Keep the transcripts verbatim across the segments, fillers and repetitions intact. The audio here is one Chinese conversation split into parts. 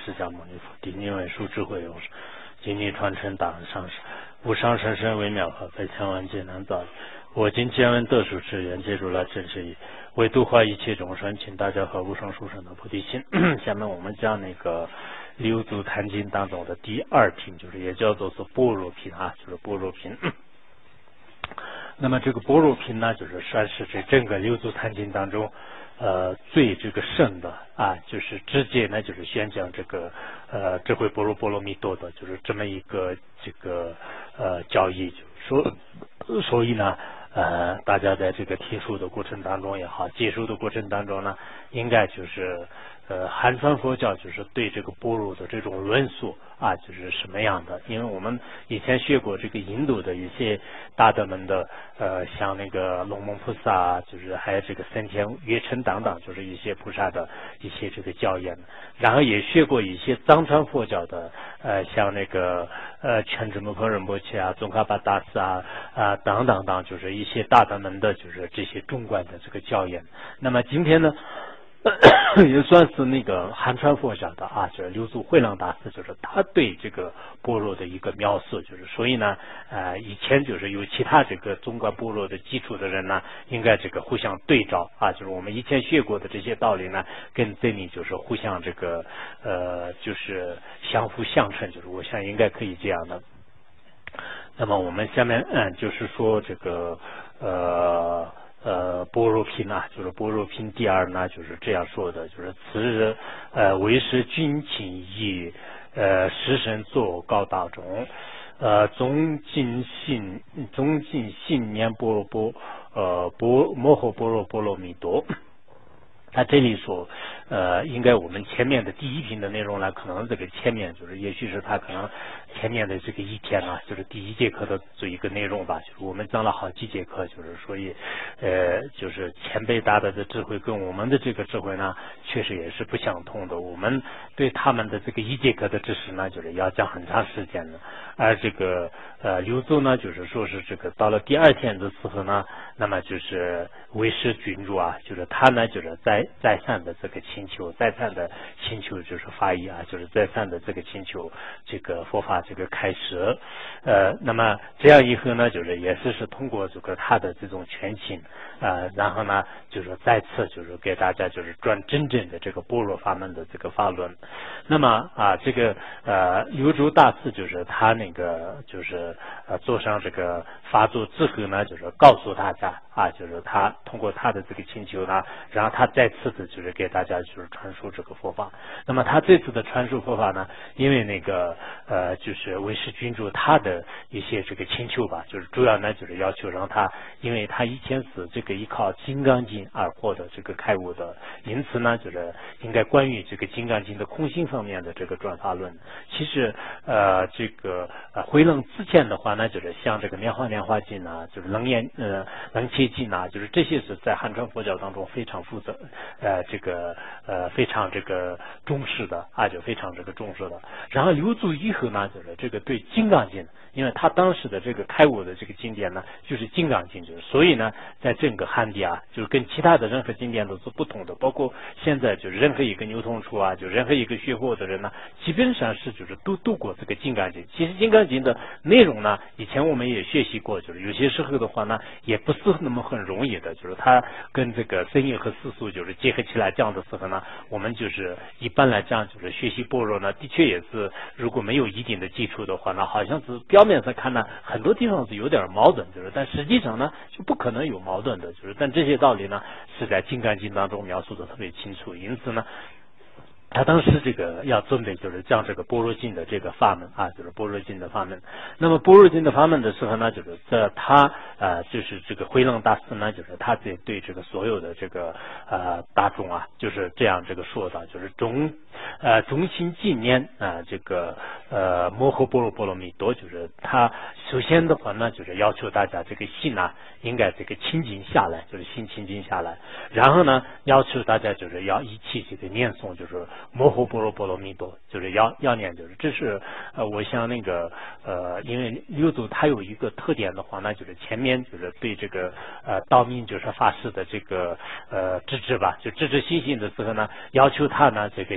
释迦牟尼佛，顶念文殊智慧有时，经历传承大人上师，无上甚深微妙法，百千万劫难遭遇。我今见闻得受持愿，接住了真实义，为度化一切众生，请大家和无上殊胜的菩提心。下面我们讲那个六祖坛经当中的第二品，就是也叫做是般若品啊，就是般若品。那么这个般若品呢，就是算是这整个六祖坛经当中呃最这个深的啊，就是直接呢就是宣讲这个呃智慧般若波罗蜜多的，就是这么一个这个呃教义，就是说，所以呢呃大家在这个听书的过程当中也好，接受的过程当中呢，应该就是呃汉传佛教就是对这个般若的这种论述啊，就是什么样的？因为我们以前学过这个印度的一些大德们的呃，像那个龙蒙菩萨，就是还有这个森田月称等等，就是一些菩萨的一些这个教言。然后也学过一些藏传佛教的呃，像那个呃全智木彭仁波切啊、宗喀巴大师啊啊等等等，就是一些大德们的就是这些中观的这个教言。那么今天呢？也算是那个汉传佛教的啊，就是六祖慧能大师，就是他对这个般若的一个描述，就是所以呢，呃，以前就是有其他这个中观般若的基础的人呢，应该这个互相对照啊，就是我们以前学过的这些道理呢，跟这里就是互相这个呃，就是相互相成，就是我想应该可以这样的。那么我们下面嗯，就是说这个呃。呃，般若品啊，就是般若品第二呢，就是这样说的，就是此日呃为师君请以呃师身作告大众，呃宗尽信宗尽信念般若波呃波摩诃般若波罗蜜多。他这里说，呃，应该我们前面的第一品的内容呢，可能这个前面就是，也许是他可能前面的这个一天呢，就是第一节课的这一个内容吧，就是我们讲了好几节课，就是所以，呃，就是前辈大德的智慧跟我们的这个智慧呢，确实也是不相同的。我们对他们的这个一节课的知识呢，就是要讲很长时间的，而这个呃刘祖呢，就是说是这个到了第二天的时候呢，那么就是为师君主啊，就是他呢，就是在再三的这个请求，再三的请求就是法义啊，就是再三的这个请求这个佛法这个开始，呃，那么这样以后呢，就是也是是通过这个他的这种全请啊、呃，然后呢，就是再次就是给大家就是转真正的这个般若法门的这个法论。那么啊，这个呃刘祖大师就是他那个就是呃做上这个法座之后呢，就是告诉大家啊，就是他通过他的这个请求呢，然后他再次的就是给大家就是传输这个佛法。那么他这次的传输佛法呢，因为那个呃就是为师君主他的一些这个请求吧，就是主要呢就是要求让他，因为他以前是这个依靠金刚经而获得这个开悟的，因此呢就是应该关于这个金刚经的空性方面的这个转法论。其实呃这个呃慧能之前的话呢，就是像这个莲花莲花经啊，就是楞严呃楞伽经啊，就是这些是在汉传佛教当中非常负责呃这个呃非常这个重视的啊，就非常这个重视的。然后刘祖以后呢，就是这个对金刚经，因为他当时的这个开悟的这个经典呢，就是金刚经，就是所以呢，在整个汉地啊，就是跟其他的任何经典都是不同的，包括现在就是任何一个牛通处啊，就任何一个学佛的人呢，基本上是就是都读过这个金刚经。其实金刚经的内容呢，以前我们也学习过，就是有些时候的话呢，也不是那么很容易的，就是它跟这个声音和世俗就是结合起来讲的时候呢，我们就是一般来讲就是学习般若呢，的确也是如果没有一定的基础的话呢，好像是表面上看呢，很多地方是有点矛盾，就是但实际上呢就不可能有矛盾的，就是但这些道理呢是在金刚经当中描述的特别清楚，因此呢。他当时这个要准备就是讲这个般若经的这个法门啊，就是般若经的法门。那么般若经的法门的时候呢，就是这他呃就是这个慧能大师呢，就是他对对这个所有的这个呃大众啊，就是这样这个说的，就是中呃中心纪念啊、呃、这个呃摩诃般若波罗蜜多，就是他首先的话呢，就是要求大家这个心啊应该这个清净下来，就是心清净下来，然后呢要求大家就是要一起这个念诵，就是摩诃般若波罗蜜多，就是要要念，就是这是呃，我想那个呃，因为六祖他有一个特点的话，那就是前面就是对这个呃道明就是法师的这个呃支持吧，就支持信心的时候呢，要求他呢这个心要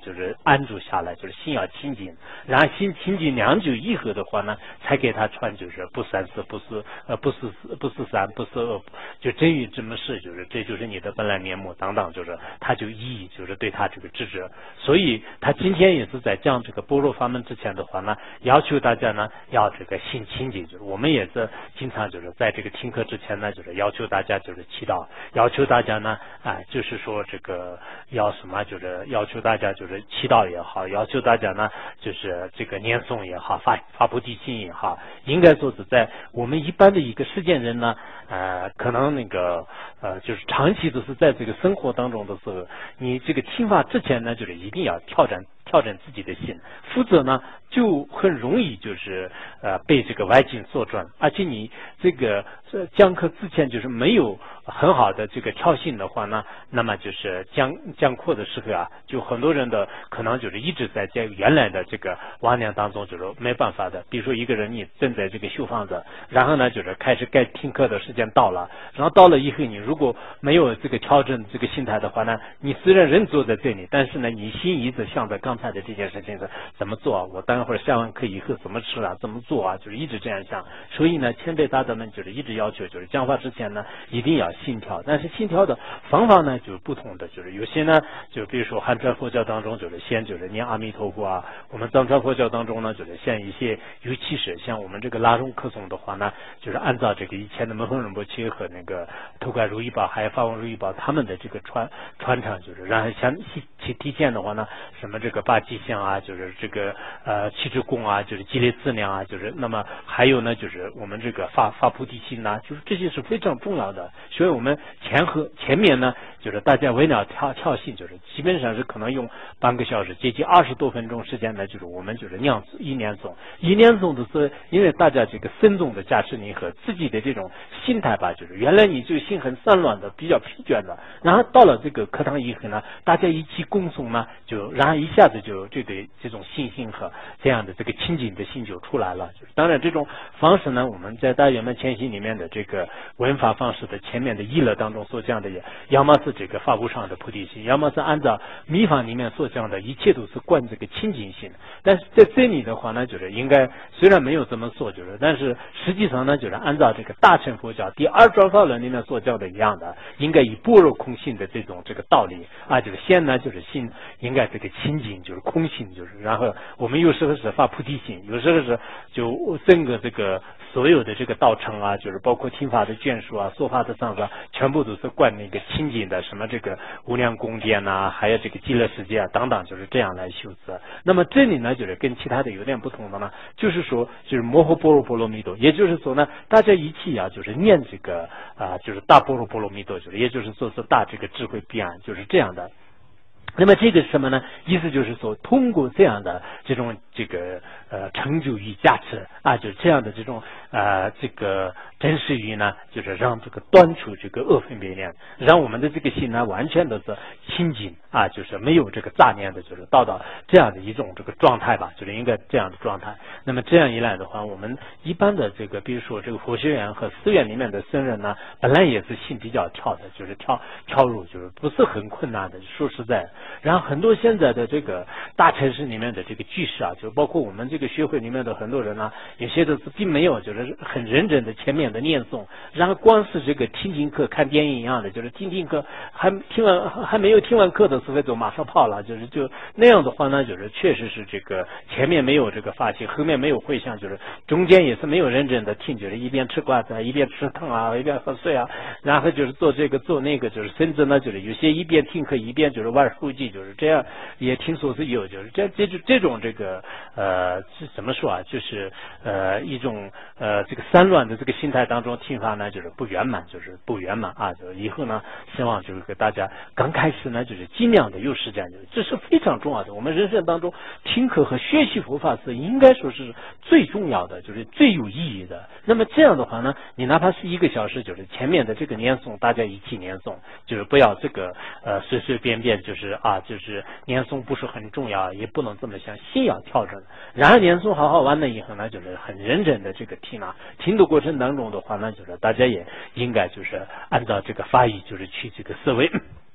就是安住下来，就是心要清净，然后心清净良久以后的话呢，才给他传就是不三思，不思呃不思不思三，不思恶，就真与这么事，就是这就是你的本来面目等等，就是他就一一就是对他这个制止。所以他今天也是在讲这个般若法门之前的话呢，要求大家呢要这个心清净，就是我们也是经常就是在这个听课之前呢，就是要求大家就是祈祷，要求大家呢啊、呃、就是说这个要什么，就是要求大家就是祈祷也好，要求大家呢就是这个念诵也好，发发菩提心也好，应该说是在我们一般的一个世间人呢，呃，可能那个呃，就是长期都是在这个生活当中的时候，你这个听法之前呢，就是一定要调整调整自己的心，否则呢就很容易就是呃被这个外境所转，而且你这个讲课之前就是没有很好的这个调心的话呢，那么就是讲讲课的时候啊，就很多人的可能就是一直在在原来的这个妄念当中，就是没办法的。比如说一个人你正在这个修房子，然后呢就是开始该听课的时间到了，然后到了以后你如果没有这个调整这个心态的话呢，你虽然人坐在这里，但是呢你心一直想着刚才的这件事情是怎么做啊，我待会儿下完课以后怎么吃啊，怎么做啊，就是一直这样想。所以呢前辈大德们就是一直要求就是讲话之前呢一定要心调，但是心调的方法呢就是不同的，就是有些呢就比如说汉传佛教当中就是先就是念阿弥陀佛啊，我们藏传佛教当中呢就是像一些尤其是像我们这个拉荣克颂的话呢，就是按照这个以前的门亨仁波切和那个头盖如意宝还有法王如意宝他们的这个传传承，就是然后像提提前的话呢，什么这个八吉祥啊，就是这个呃七支供啊，就是积累资粮啊，就是那么还有呢就是我们这个发发菩提心呐、啊，就是这些是非常重要的。所以我们前和前面呢，就是大家为了跳跳信，就是基本上是可能用半个小时，接近二十多分钟时间呢，就是我们就是念一念诵，一念诵的是因为大家这个深重的加持你和自己的这种心态吧，就是原来你就心很散乱的，比较疲倦的，然后到了这个课堂以后呢，大家一起共诵呢，就然后一下子就这对这种信心和这样的这个清净的心就出来了。就是当然这种方式呢，我们在大圆满前行里面的这个文法方式的前面的一乐当中所讲的，也要么是这个法无上的菩提心，要么是按照密法里面所讲的，一切都是观这个清净心。但是在这里的话呢，就是应该虽然没有这么说，就是但是实际上呢，就是按照这个大乘佛教第二转法轮里面所教的一样的，应该以般若空性的这种这个道理啊，就是先呢就是心应该这个清净，就是空性，就是然后我们有时候是发菩提心，有时候是就整个这个所有的这个道场啊，就是包括听法的眷属啊，说法的上师啊，全部都是观那个清净的什么这个无量宫殿呐、啊，还有这个极乐世界啊等等，就是这样来修持。那么这里呢，就是跟其他的有点不同的呢，就是说就是摩诃般若波罗蜜多，也就是说呢，大家一起啊，就是念这个啊、呃，就是大般若波罗蜜多，就是也就是说是大这个智慧彼岸，就是这样的。那么这个是什么呢？意思就是说，通过这样的这种这个呃成就与加持啊，就是这样的这种呃这个真实语呢，就是让这个断除这个恶分别念，让我们的这个心呢完全都是清净啊，就是没有这个杂念的，就是到到这样的一种这个状态吧，就是应该这样的状态。那么这样一来的话，我们一般的这个比如说这个佛学院和寺院里面的僧人呢，本来也是心比较跳的，就是跳跳入，就是不是很困难的，说实在。然后很多现在的这个大城市里面的这个居士啊，就包括我们这个学会里面的很多人呢、啊，有些都是并没有就是很认真的前面的念诵，然后光是这个听听课看电影一样的，就是听听课还听完还没有听完课的时候就马上跑了，就是就那样的话呢，就是确实是这个前面没有这个发心，后面没有回向，就是中间也是没有认真的听，就是一边吃瓜子一边吃汤啊，一边喝水啊，然后就是做这个做那个，就是甚至呢就是有些一边听课一边就是玩手机，就是这样，也听说是有，就是这这这种这个呃是怎么说啊？就是呃一种呃这个散乱的这个心态当中听法呢，就是不圆满，就是不圆满啊。就以后呢，希望就是给大家刚开始呢，就是尽量的有时间，就是这是非常重要的。我们人生当中听课和学习佛法是应该说是最重要的，就是最有意义的。那么这样的话呢，你哪怕是一个小时，就是前面的这个念诵，大家一起念诵，就是不要这个呃随随便便就是啊，就是念诵不是很重要，也不能这么想，心要调整。然后念诵好好完了以后呢，就是很认真的这个听啊，听的过程当中的话呢，就是大家也应该就是按照这个法语就是去这个思维。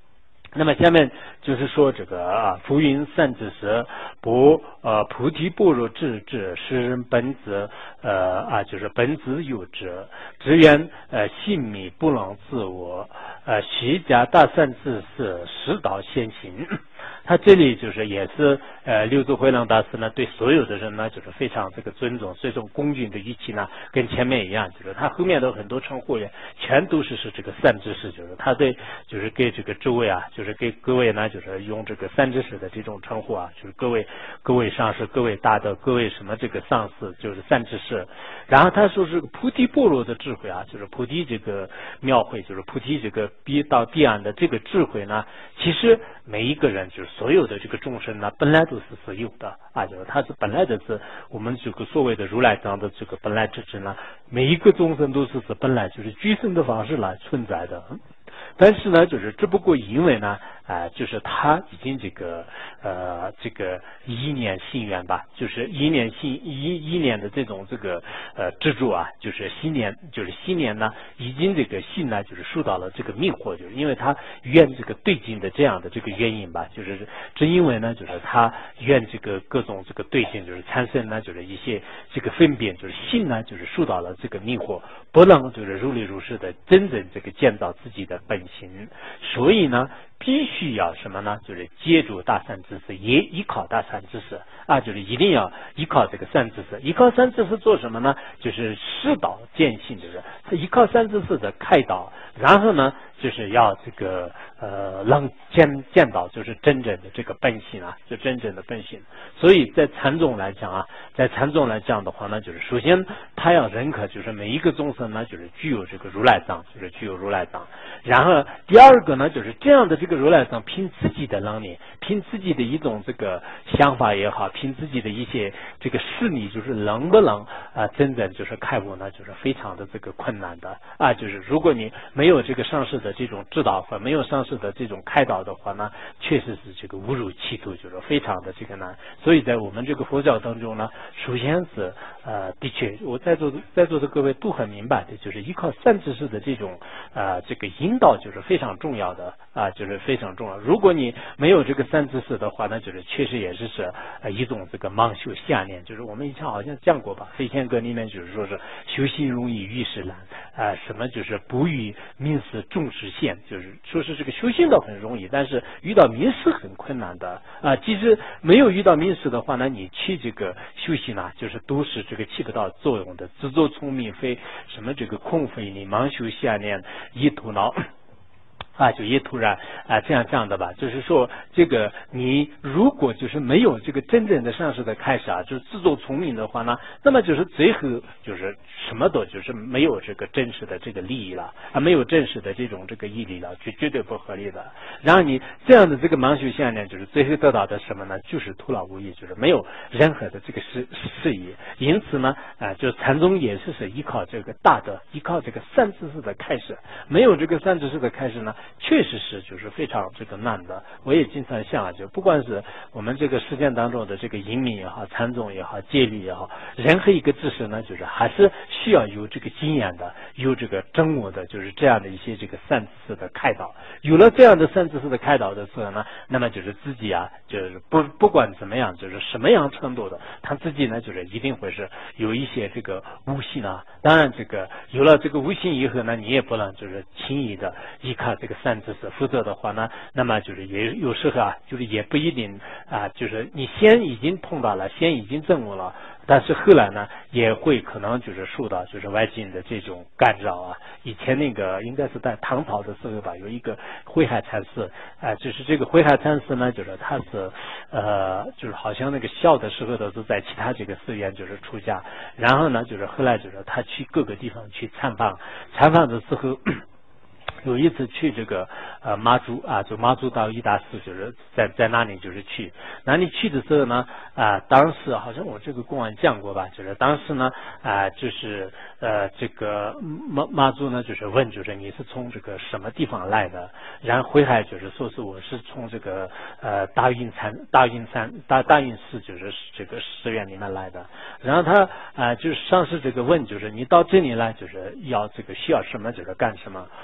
那么下面就是说这个啊，浮云散之时，不呃菩提般若智智，世人本自呃啊就是本自有之，只缘呃性命不能自我，呃虚假大善之事，实导先行。他这里就是也是呃六祖慧能大师呢对所有的人呢就是非常这个尊重，这种恭敬的语气呢跟前面一样，就是他后面的很多称呼也全都是是这个善知识，就是他对就是给这个诸位啊，就是给各位呢就是用这个善知识的这种称呼啊，就是各位各位上师、各位大德、各位什么这个上司，就是善知识。然后他说是菩提般若的智慧啊，就是菩提这个妙慧，就是菩提这个逼到彼岸的这个智慧呢，其实每一个人就是所有的这个众生呢，本来都是是有的啊，就是它是本来的是我们这个所谓的如来藏的这个本来之智呢，每一个众生都是是本来就是具生的方式来存在的。但是呢，就是只不过因为呢，啊、呃，就是他已经这个呃这个一念心愿吧，就是一念心一一念的这种这个呃执着啊，就是心念就是心念呢，已经这个心呢就是受到了这个迷惑，就是因为他愿这个对境的这样的这个原因吧，就是正因为呢，就是他愿这个各种这个对境就是产生呢就是一些这个分辨，就是心呢就是受到了这个迷惑，不能就是如理如实的真正这个见到自己的本心，所以呢必须要什么呢？就是借助大善知识，也依靠大善知识啊，就是一定要依靠这个善知识。依靠善知识做什么呢？就是示导见性，就是依靠善知识的开导，然后呢，就是要这个呃让见见到就是真正的这个本性啊，就真正的本性。所以在禅宗来讲啊，在禅宗来讲的话呢，就是首先他要认可，就是每一个众生呢，就是具有这个如来藏，就是具有如来藏。然后第二个呢，就是这样的这个如来藏，凭自己的能力，凭自己的一种这个想法也好，凭自己的一些这个势力，就是能不能啊、呃、真正就是开悟呢，就是非常的这个困难的啊。就是如果你没有这个上师的这种指导和没有上师的这种开导的话呢，确实是这个误入歧途，就是非常的这个难。所以在我们这个佛教当中呢，首先是呃的确，我在座的在座的各位都很明白的，就是依靠善知识的这种呃这个引导就是非常重要的啊，就是非常重要。如果你没有这个善知识的话，那就是确实也是是呃一种这个盲修下念，就是我们以前好像讲过吧，《飞天歌》里面就是说是修行容易遇事难啊、呃，什么就是不遇名师重视现，就是说是这个修行倒很容易，但是遇到名师很困难的啊、呃。其实没有遇到名师的话呢，你去这个修行啊，就是都是这个起不到作用的，自作聪明非什么这个空非你盲修下念一头脑。啊，就也突然啊这样这样的吧，就是说这个你如果就是没有这个真正的上师的开始啊，就是自作聪明的话呢，那么就是最后就是什么都就是没有这个真实的这个利益了啊，没有真实的这种这个义利了，就绝对不合理的。然后你这样的这个盲修下念，就是最后得到的什么呢？就是徒劳无益，就是没有任何的这个事事宜。因此呢，啊，就禅宗也是是依靠这个大德，依靠这个善知识的开始，没有这个善知识的开始呢，确实是就是非常这个难的。我也经常想啊，就不管是我们这个实践当中的这个隐秘也好，禅宗也好，戒律也好，任何一个知识呢，就是还是需要有这个经验的，有这个真我的，就是这样的一些这个善知识的开导。有了这样的善知识的开导的时候呢，那么就是自己啊，就是不不管怎么样，就是什么样程度的，他自己呢，就是一定会是有一些这个悟性啊。当然，这个有了这个悟性以后呢，你也不能就是轻易的依靠这个善知识，否则的话呢，那么就是也有时候啊，就是也不一定啊，就是你先已经碰到了，先已经证悟了。但是后来呢，也会可能就是受到就是外境的这种干扰啊。以前那个应该是在唐朝的时候吧，有一个慧海禅师，啊、呃，就是这个慧海禅师呢，就是他是呃，就是好像那个小的时候都是在其他这个寺院就是出家，然后呢，就是后来就是他去各个地方去参访，参访的时候。有一次去这个呃妈祖啊，就妈祖到一大寺，就是在在那里就是去，那里去的时候呢啊，当时好像我这个公案讲过吧，就是当时呢啊，就是呃这个妈妈祖呢就是问，就是你是从这个什么地方来的？然后回海就是说是我是从这个呃大运山大运山大大运寺就是这个寺院里面来的。然后他啊、呃、就是上师这个问，就是你到这里来就是要这个需要什么，就是干什么？我的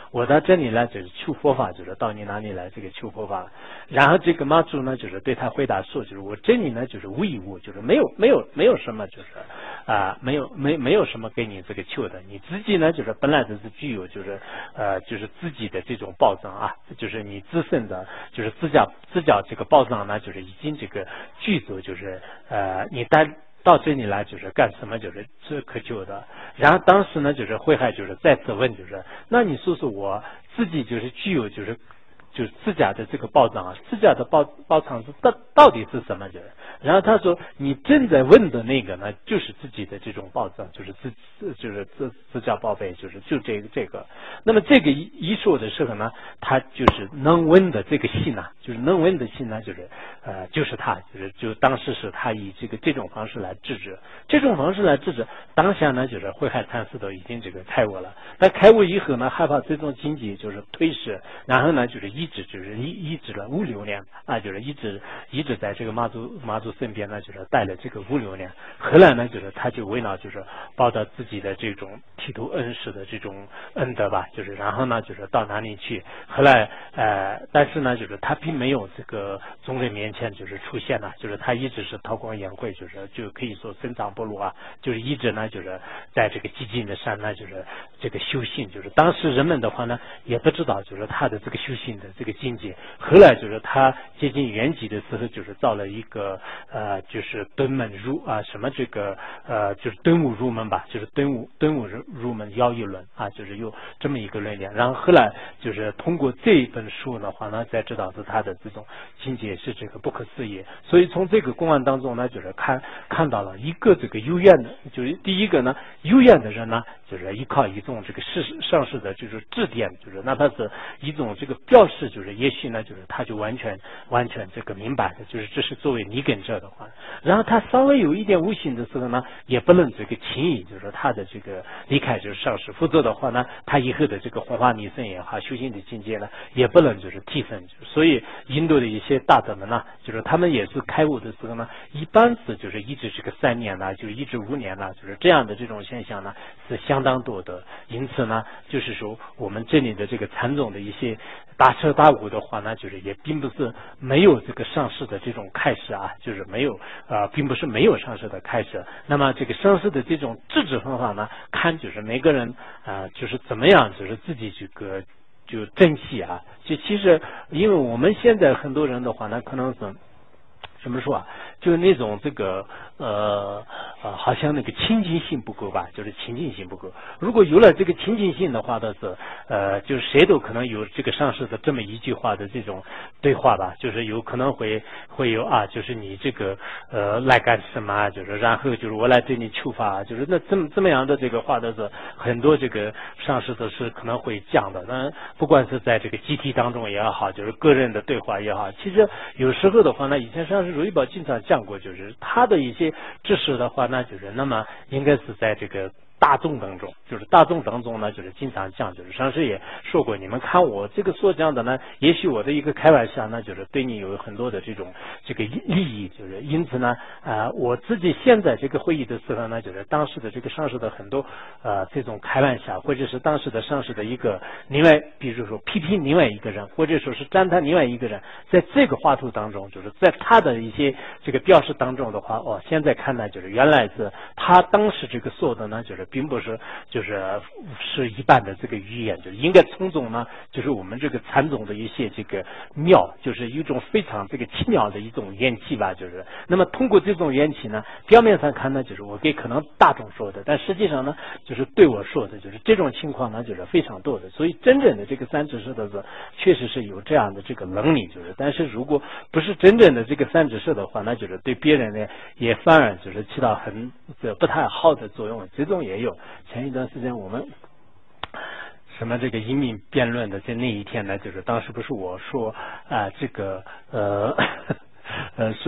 这里来就是求佛法，就是到你哪里来这个求佛法。然后这个妈祖呢，就是对他回答说，就是我这里呢就是无一物，就是没有没有没有什么，就是啊、呃、没有没没有什么给你这个求的，你自己呢就是本来就是具有就是呃就是自己的这种宝藏啊，就是你自身的就是自家自家这个宝藏呢，就是已经这个具足，就是呃你带到这里来就是干什么，就是这渴求的。然后当时呢，就是慧海就是再次问，就是那你说说我自己就是具有就是就是自家的这个宝藏啊，自家的宝宝藏是到到底是什么？就是，然后他说你正在问的那个呢，就是自己的这种宝藏，就是自就是自自家宝贝，就是就这个这个。那么这个一一说的时候呢，他就是能问的这个心呢，就是能问的心呢，就是呃就是他就是就当时是他以这个这种方式来制止，这种方式来制止，当下呢就是慧海禅师都已经这个开悟了，但开悟以后呢，害怕这种经济就是退失，然后呢就是一直就是一一直了五六年啊，就是一直一直在这个妈祖妈祖身边呢，就是待了这个五六年。后来呢，就是他就为了就是报答自己的这种剃度恩师的这种恩德吧，就是然后呢就是到哪里去。后来呃，但是呢就是他并没有这个众人面前就是出现了，就是他一直是韬光养晦，就是就可以说深藏不露啊，就是一直呢就是在这个寂静的山呢就是这个修行，就是当时人们的话呢也不知道就是他的这个修行的这个境界。后来就是他接近圆寂的时候，就是造了一个呃就是敦门入啊什么这个呃就是敦武入门吧，就是敦武敦武入门要义论啊，就是有这么一个论点。然后后来就是通过这一本书的话呢，才知道是他的这种境界是这个不可思议。所以从这个公案当中呢，就是看看到了一个这个有缘的，就是第一个呢有缘的人呢，就是依靠一种这个世上世的就是指点，就是哪怕是一种这个表示，就是也许呢就是他就完全完全这个明白的，就是这是作为拟根者的话，然后他稍微有一点悟性的时候呢，也不能这个轻易就是说他的这个离开就是上世，否则的话呢，他以后的这个弘法利生也好，修行的境界呢，也不能就是提升。所以印度的一些大德们呢，就是他们也是开悟的时候呢，一般是就是一直这个三年呢，就一直五年呢，就是这样的这种现象呢是相当多的。因此呢，就是说我们这里的这个禅宗的一些大彻大悟的话呢，就是也并不是没有这个上师的这种开始啊，就是没有啊、呃，并不是没有上师的开始。那么这个上师的这种制止方法呢，看就是每个人啊、呃，就是怎么样，就是自己这个就珍惜啊。就其实，因为我们现在很多人的话呢，可能是怎么说啊？就是那种这个呃呃，好像那个亲近性不够吧，就是亲近性不够。如果有了这个亲近性的话的是，呃，就是谁都可能有这个上师的这么一句话的这种对话吧，就是有可能会会有啊，就是你这个呃来干什么？就是然后就是我来对你求法，就是那这么这么样的这个话的是很多这个上师都是可能会讲的。那不管是在这个集体当中也好，就是个人的对话也好，其实有时候的话呢，以前上师如意宝经常讲过，就是他的一些知识的话呢，就是那么应该是在这个大众当中，就是大众当中呢，就是经常讲，就是上师也说过，你们看我这个所讲的呢，也许我的一个开玩笑呢，就是对你有很多的这种这个利益，就是因此呢，呃，我自己现在这个会议的时候呢，就是当时的这个上师的很多呃这种开玩笑，或者是当时的上师的一个另外，比如说批评另外一个人，或者说是赞叹另外一个人，在这个话图当中，就是在他的一些这个表示当中的话，哦，现在看来就是原来是他当时这个说的呢，就是并不是就是是一般的这个语言，就是应该从中呢，就是我们这个禅宗的一些这个妙，就是一种非常这个奇妙的一种缘起吧，就是那么通过这种缘起呢，表面上看呢，就是我给可能大众说的，但实际上呢，就是对我说的，就是这种情况呢，就是非常多的。所以真正的这个三指示的是，确实是有这样的这个能力，就是但是如果不是真正的这个三指示的话，那就是对别人呢也反而就是起到很这不太好的作用，这种也有。前一段时间我们什么这个移民辩论的在那一天呢，就是当时不是我说啊、呃、这个呃呃说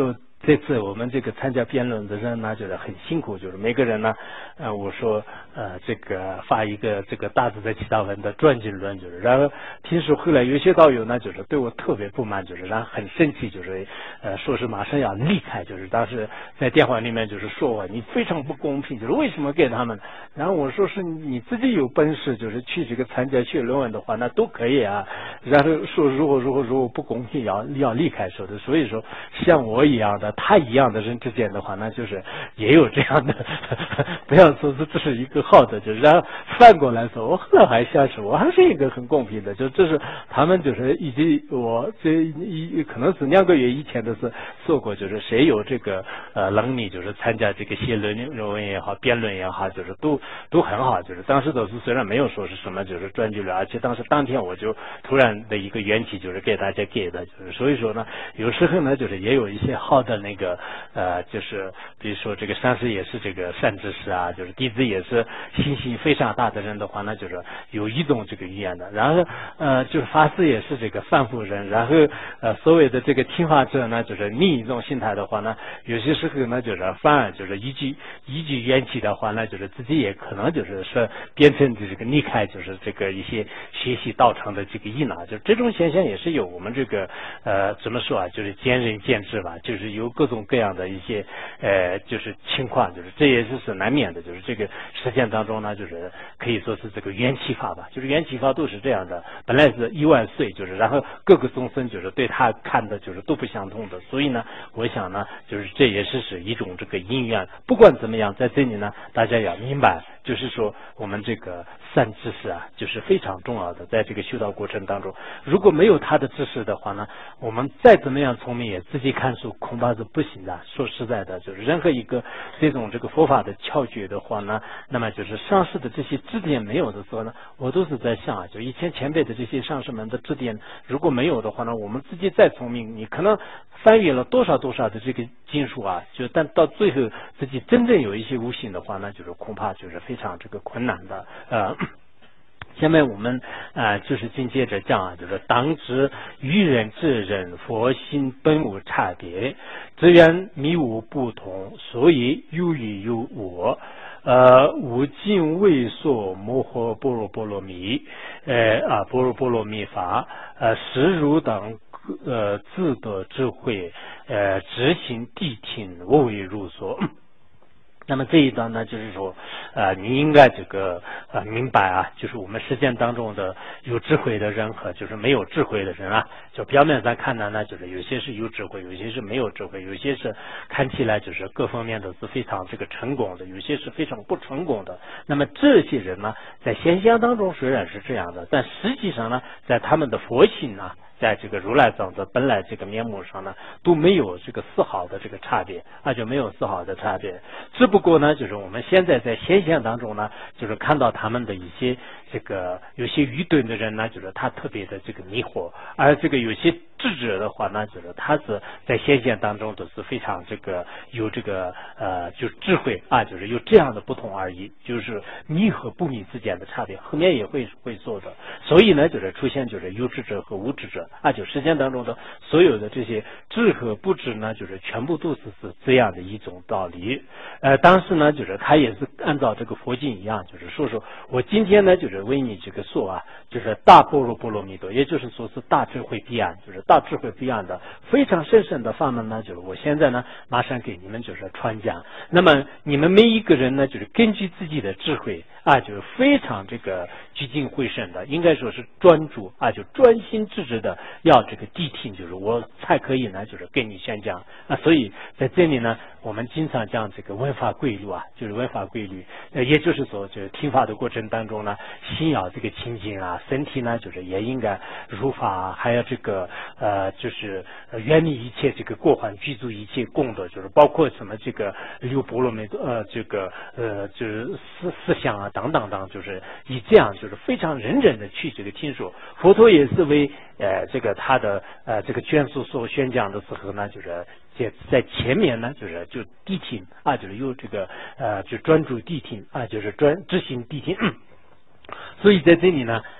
这次我们这个参加辩论的人呢，就是很辛苦，就是每个人呢，呃，我说呃这个发一个这个大自在其他文的专辑论，就是然后听说后来有些道友呢，就是对我特别不满，就是然后很生气，就是呃说是马上要离开，就是当时在电话里面就是说我你非常不公平，就是为什么给他们？然后我说是你自己有本事，就是去这个参加写论文的话，那都可以啊。然后说如果如果如果不公平，要要离开说的。所以说像我一样的，他一样的人之间的话，那就是也有这样的，不要说是这是一个好的，就是然后反过来说，我后来还想是我还是一个很公平的，就这是他们就是以及我这一可能是两个月以前的是说过，就是谁有这个呃能力，就是参加这个写论论文也好，辩论也好，就是都都很好，就是当时都是虽然没有说是什么就是专辑了，而且当时当天我就突然的一个缘起，就是给大家给的，就是所以说呢，有时候呢就是也有一些好的那个呃，就是比如说这个上师也是这个善知识啊，就是弟子也是信心非常大的人的话呢，就是有一种这个语言的，然后呃就是法师也是这个凡夫人，然后呃所谓的这个听法者呢，就是另一种心态的话呢，有些时候呢就是反而就是一句一句缘起的话呢，就是自己也可能就是说变成这个离开，就是这个一些学习道场的这个意拿，就这种现象也是有我们这个呃怎么说啊，就是见仁见智吧，就是有各种各样的一些呃就是情况，就是这也是是难免的，就是这个实践当中呢，就是可以说是这个缘起法吧，就是缘起法都是这样的，本来是一万岁，就是然后各个众生就是对他看的就是都不相同的，所以呢，我想呢，就是这也是是一种这个因缘，不管怎么样，在这里呢，大家要明白，就是说我们这个善知识啊，就是非常重要的，在这个修道过程当中，如果没有他的知识的话呢，我们再怎么样聪明也自己看书恐怕是不行的。说实在的，就是任何一个这种这个佛法的窍诀的话呢，那么就是上师的这些指点没有的时候呢，我都是在想啊，就以前前辈的这些上师们的指点如果没有的话呢，我们自己再聪明，你可能翻阅了多少多少的这个经书啊，就但到最后自己真正有一些悟性的话呢，就是恐怕就是非常这个困难的呃。下面我们呃就是紧接着讲啊，就是当知于人之人，佛心本无差别，只缘迷无不同，所以有于有我。呃，无尽未所摩诃般若波罗蜜，呃啊般若波罗蜜法，呃实如等呃自得智慧，呃执行谛听，无为如所。那么这一段呢，就是说，呃，你应该这个呃明白啊，就是我们实践当中的有智慧的人和就是没有智慧的人啊，就表面上看呢，那就是有些是有智慧，有些是没有智慧，有些是看起来就是各方面都是非常这个成功的，有些是非常不成功的。那么这些人呢，在现象当中虽然是这样的，但实际上呢，在他们的佛性呢，在这个如来藏的本来这个面目上呢，都没有这个丝毫的这个差别，那就没有丝毫的差别。只不过呢，就是我们现在在现象当中呢，就是看到他们的一些这个有些愚钝的人呢，就是他特别的这个迷惑，而这个有些智者的话呢，就是他是在现象当中都是非常这个有这个呃就是智慧啊，就是有这样的不同而已，就是迷和不迷之间的差别，后面也会会说的。所以呢，就是出现就是有智者和无智者。啊，就实践当中的所有的这些智和不智呢，就是全部都是是这样的一种道理。呃，当时呢，就是他也是按照这个佛经一样，就是说说我今天呢，就是为你这个说啊，就是大般若波罗蜜多，也就是说是大智慧彼岸，就是大智慧彼岸的非常深深的法门呢，就是我现在呢马上给你们就是传讲。那么你们每一个人呢，就是根据自己的智慧啊，就是非常这个聚精会神的，应该说是专注啊，就专心致志的要这个谛听，就是我才可以呢，就是给你宣讲啊。所以在这里呢，我们经常讲这个文法规律啊，就是文法规律，呃，也就是说，就是听法的过程当中呢，心要这个清净啊，身体呢，就是也应该如法啊，还有这个呃，就是远离一切这个过患，具足一切功德，就是包括什么这个六波罗蜜呃，这个呃，就是思思想啊，等等等，就是以这样就是非常认真的去这个听说。佛陀也是为呃这个他的呃这个眷属所宣讲的时候呢，就是在在前面呢，就是就谛听啊，就是有这个呃就专注谛听啊，就是专执行谛听。所以在这里呢，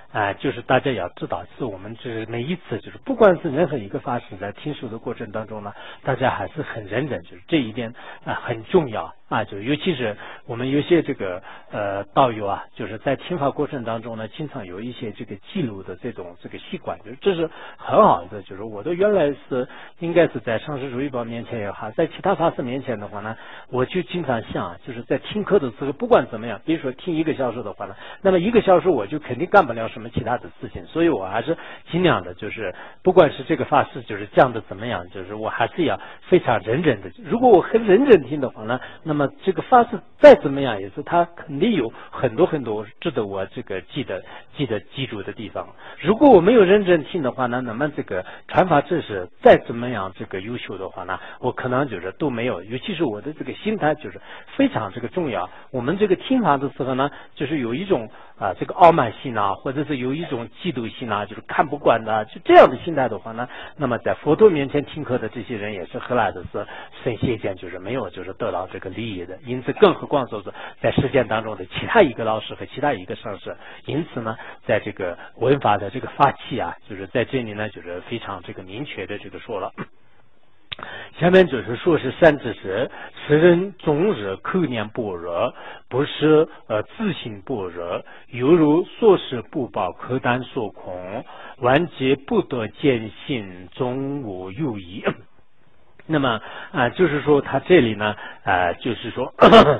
啊、呃，就是大家要知道，是我们这每一次就是不管是任何一个法师在听书的过程当中呢，大家还是很认真，就是这一点啊、呃、很重要啊，就尤其是我们有些这个呃道友啊，就是在听法过程当中呢，经常有一些这个记录的这种这个习惯，就是这是很好的，就是我的原来是应该是在上师如意宝面前也好，在其他法师面前的话呢，我就经常想，就是在听课的时候，不管怎么样，比如说听一个小时的话呢，那么一个小时我就肯定干不了什么其他的事情，所以我还是尽量的，就是不管是这个法师就是讲的怎么样，就是我还是要非常认真的。如果我很认真听的话呢，那么这个法师再怎么样也是他肯定有很多很多值得我这个记得记得记住的地方。如果我没有认真听的话呢，那么这个传法知识再怎么样这个优秀的话呢，我可能就是都没有，尤其是我的这个心态就是非常这个重要。我们这个听法的时候呢，就是有一种啊这个傲慢心啊，或者是有一种嫉妒心啊，就是看不惯的，就这样的心态的话呢，那么在佛陀面前听课的这些人也是后来的是神仙间就是没有就是得到这个利益的，因此更何况说是在实践当中的其他一个老师和其他一个上师，因此呢，在这个文法的这个法器啊，就是在这里呢就是非常这个明确的这个说了。下面就是说是善知识，世人终日口念般若，不是呃自性般若，犹如所识不报，口胆所空，万劫不得见性，终无有疑。那么啊、呃，就是说他这里呢啊、呃，就是说，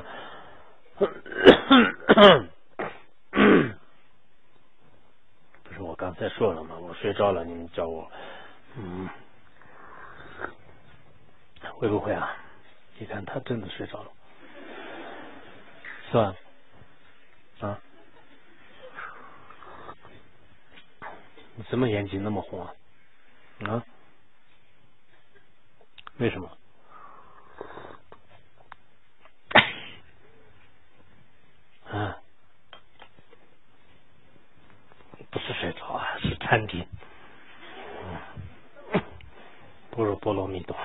不是我刚才说了吗？我睡着了，你们叫我，嗯。会不会啊？你看他真的睡着了，是吧？啊？你怎么眼睛那么红啊？啊？为什么？啊？不是睡着啊，是禅定。嗯。般若波罗蜜多。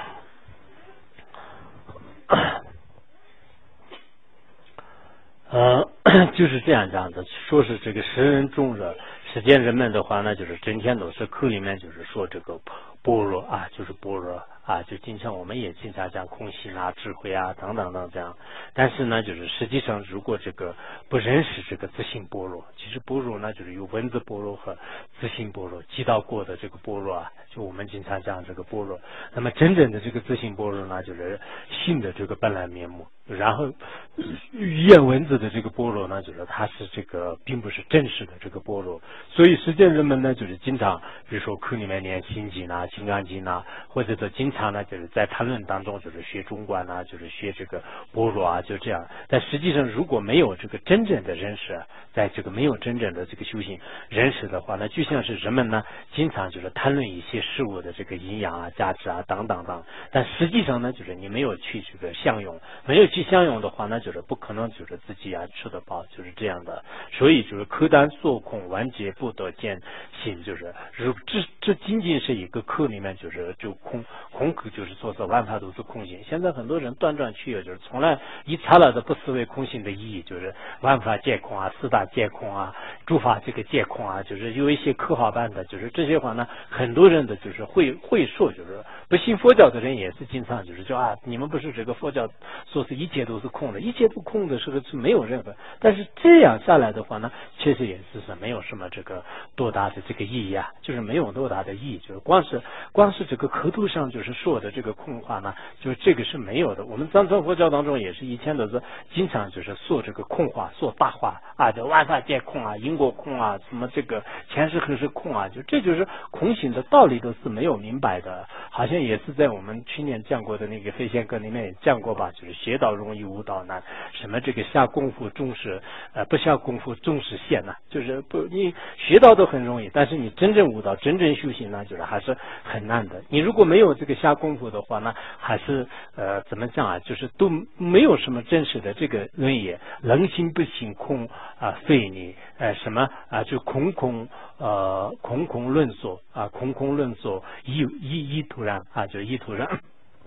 呃，就是这样这样的，说是这个十人众热，实践人们的话呢，就是整天都是口里面就是说这个般若啊，就是般若啊，就经常我们也经常讲空性啊、智慧啊等等等这样。但是呢，就是实际上如果这个不认识这个自性般若，其实般若呢就是有文字般若和自性般若记到过的这个般若啊，就我们经常讲这个般若。那么真正的这个自性般若呢，就是性的这个本来面目。然后语言文字的这个般若呢，就是它是这个并不是真实的这个般若，所以实践人们呢就是经常比如说课里面念心经啊、金刚经啊，或者说经常呢就是在谈论当中就是学中观啊，就是学这个般若啊，就这样。但实际上如果没有这个真正的认识，在这个没有真正的这个修行认识的话呢，就像是人们呢经常就是谈论一些事物的这个营养啊、价值啊等等等，但实际上呢就是你没有去这个相用，没有去相用的话呢，就是不可能就是自己啊吃得饱，就是这样的。所以就是口胆所空，万劫不得见性，就是如这这仅仅是一个课里面就是就空空口，就是说是万法都是空性。现在很多人断断续续，就是从来一查了都不思维空性的意义，就是万法皆空啊、四大皆空啊、诸法这个皆空啊，就是有一些科好办的，就是这些话呢，很多人的就是会会说，就是不信佛教的人也是经常就是说啊，你们不是这个佛教说是一切都是空的，一切都空的时候是没有任何，但是这样下来的话呢，确实也是是没有什么这个多大的这个意义啊，就是没有多大的意义，就是光是光是这个口头上就是说的这个空话呢，就是这个是没有的。我们藏传佛教当中也是以前都是经常就是说这个空话，说大话啊，就万法皆空啊，因果空啊，什么这个前世后世空啊，就这就是空性的道理都是没有明白的，好像也是在我们去年讲过的那个飞仙歌里面也讲过吧，就是学道容易悟道难，什么这个下功夫重视呃不下功夫重视现呢，就是不你学道都很容易，但是你真正悟道真正修行呢，就是还是很难的。你如果没有这个下功夫的话呢，还是呃怎么讲啊，就是都没有什么真实的这个论也，人心不行空啊，非你呃什么啊，就空空呃空空论说啊，空空论说一一一突然啊，就一突然。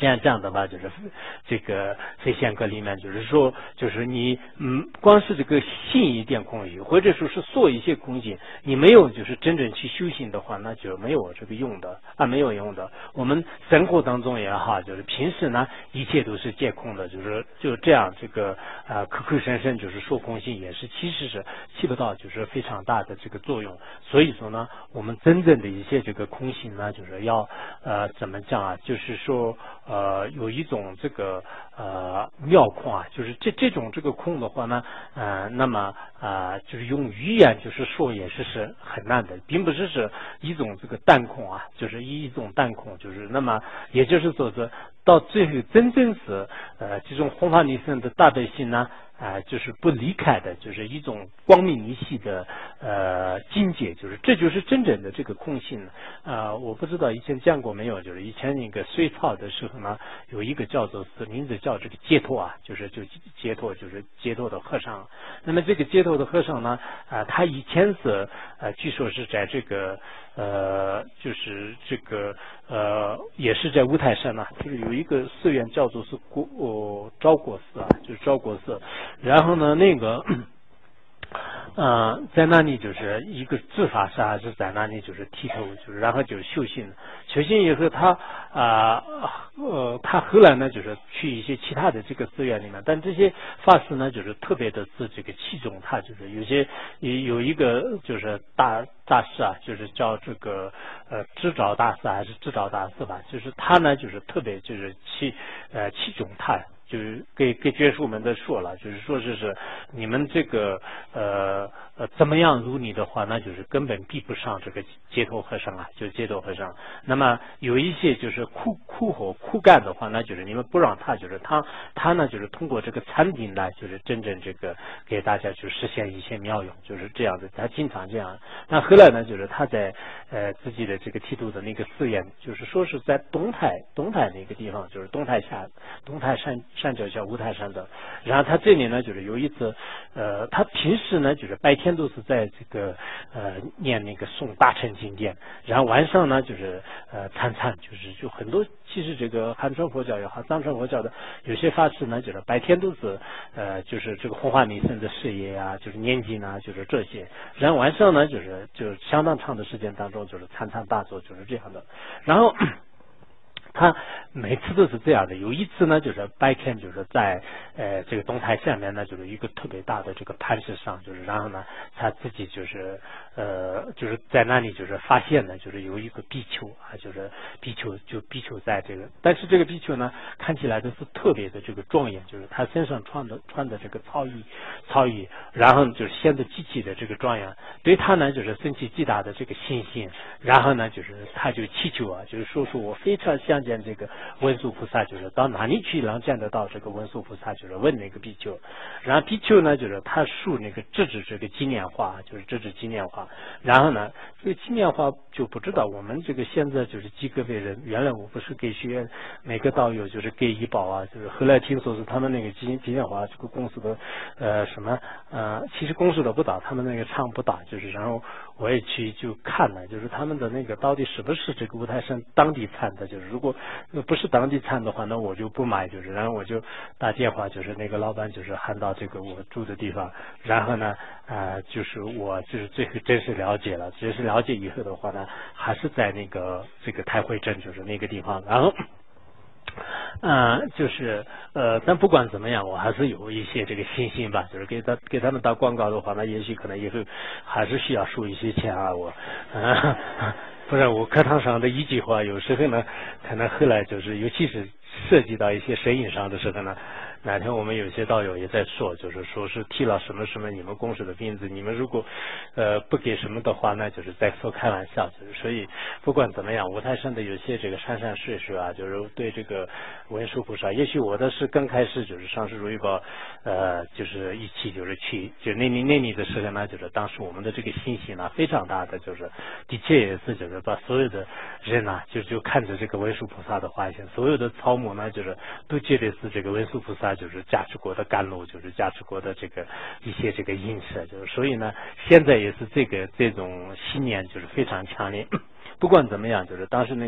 这样这样的吧，就是这个飞仙阁里面，就是说，就是你嗯，光是这个信一点空性，或者说是做一些空性，你没有就是真正去修行的话，那就没有这个用的啊，没有用的。我们生活当中也好，就是平时呢，一切都是皆空的，就是就这样这个啊，口口声声就是说空性，也是其实是起不到就是非常大的这个作用。所以说呢，我们真正的一些这个空性呢，就是要呃怎么讲啊，就是说。呃，有一种这个呃妙空啊，就是这这种这个空的话呢，呃，那么啊、呃，就是用语言就是说也是是很难的，并不是是一种这个淡空啊，就是一种淡空，就是那么也就是说是到最后真正是呃这种弘法利生的大德性呢。啊、呃，就是不离开的，就是一种光明一系的呃境界，就是这就是真正的这个空性了。啊、呃，我不知道以前讲过没有，就是以前那个隋朝的时候呢，有一个叫做是名字叫这个解脱啊，就是就解脱就是解脱的和尚。那么这个解脱的和尚呢，啊、呃，他以前是呃，据说是在这个呃，就是这个呃，也是在五台山呢、啊，就是有一个寺院叫做是国哦昭国寺啊，就是昭国寺。然后呢，那个，呃，在那里就是一个智法师还是在那里就是剃头，就是然后就修行，修行以后他啊 呃, 呃他后来呢就是去一些其他的这个寺院里面，但这些法师呢就是特别的是这个器重他，就是有些有一个就是大大师啊，就是叫这个呃智照大师还是智照大师吧，就是他呢就是特别就是器呃器重他。就是给给眷属们的说了，就是说是是你们这个呃呃怎么样如理的话，那就是根本比不上这个街头和尚啊，就是街头和尚。那么有一些就是苦苦活苦干的话，那就是你们不让他，就是他他呢就是通过这个禅定来，就是真正这个给大家去实现一些妙用，就是这样的。他经常这样。那后来呢，就是他在呃自己的这个剃度的那个寺院，就是说是在东台东台那个地方，就是东台下东台山。山脚下五台山的，然后他这里呢，就是有一次，呃，他平时呢，就是白天都是在这个呃念那个诵大乘经典，然后晚上呢，就是呃参禅，就是就很多，其实这个汉传佛教也好，藏传佛教的有些法师呢，就是白天都是呃就是这个弘法利生的事业啊，就是念经啊，就是这些，然后晚上呢，就是就相当长的时间当中，就是参禅大坐，就是这样的，然后。他每次都是这样的，有一次呢，就是白天就是在呃这个东台下面呢，就是一个特别大的这个磐石上，就是然后呢他自己就是呃就是在那里就是发现呢，就是有一个比丘啊，就是比丘就比丘在这个，但是这个比丘呢看起来都是特别的这个庄严，就是他身上穿的穿的这个草衣草衣，然后就是显得极其的这个庄严，对他呢就是升起极大的这个信心，然后呢就是他就祈求啊，就是说说我非常想见这个文殊菩萨，就是到哪里去能见得到这个文殊菩萨，就是问那个比丘，然后比丘呢就是他竖那个制止这个纪念花，就是制止纪念花，然后呢这个纪念花就不知道我们这个现在就是几个位人，原来我不是给学员每个道友就是给一包啊，就是后来听说是他们那个纪纪念花这个公司的呃什么呃其实公司的不大，他们那个厂不大，就是然后我也去就看了，就是他们的那个到底是不是这个五台山当地产的，就是如果不是当地产的话，那我就不买，就是然后我就打电话，就是那个老板就是喊到这个我住的地方，然后呢呃就是我就是最后真是了解了，真是了解以后的话呢，还是在那个这个台会镇，就是那个地方，然后。呃，就是呃，但不管怎么样，我还是有一些这个信心吧。就是给他给他们打广告的话，那也许可能以后还是需要收一些钱啊。我，呃、不然我课堂上的一句话，有时候呢，可能后来就是，尤其是涉及到一些生意上的时候呢。哪天我们有些道友也在说，就是说是提了什么什么你们公司的名字，你们如果呃不给什么的话，那就是在说开玩笑。就是所以不管怎么样，五台山的有些这个山山水水啊，就是对这个文殊菩萨，也许我的是刚开始就是上师如意宝，呃，就是一起就是去就那里那里的时候呢，就是当时我们的这个信心呢非常大的，就是的确也是就是把所有的人呢、啊、就就看着这个文殊菩萨的画像，所有的草木呢就是都觉得是这个文殊菩萨。就是加持国的甘露，就是加持国的这个一些这个映射，就是所以呢，现在也是这个这种信念就是非常强烈。不管怎么样，就是当时那个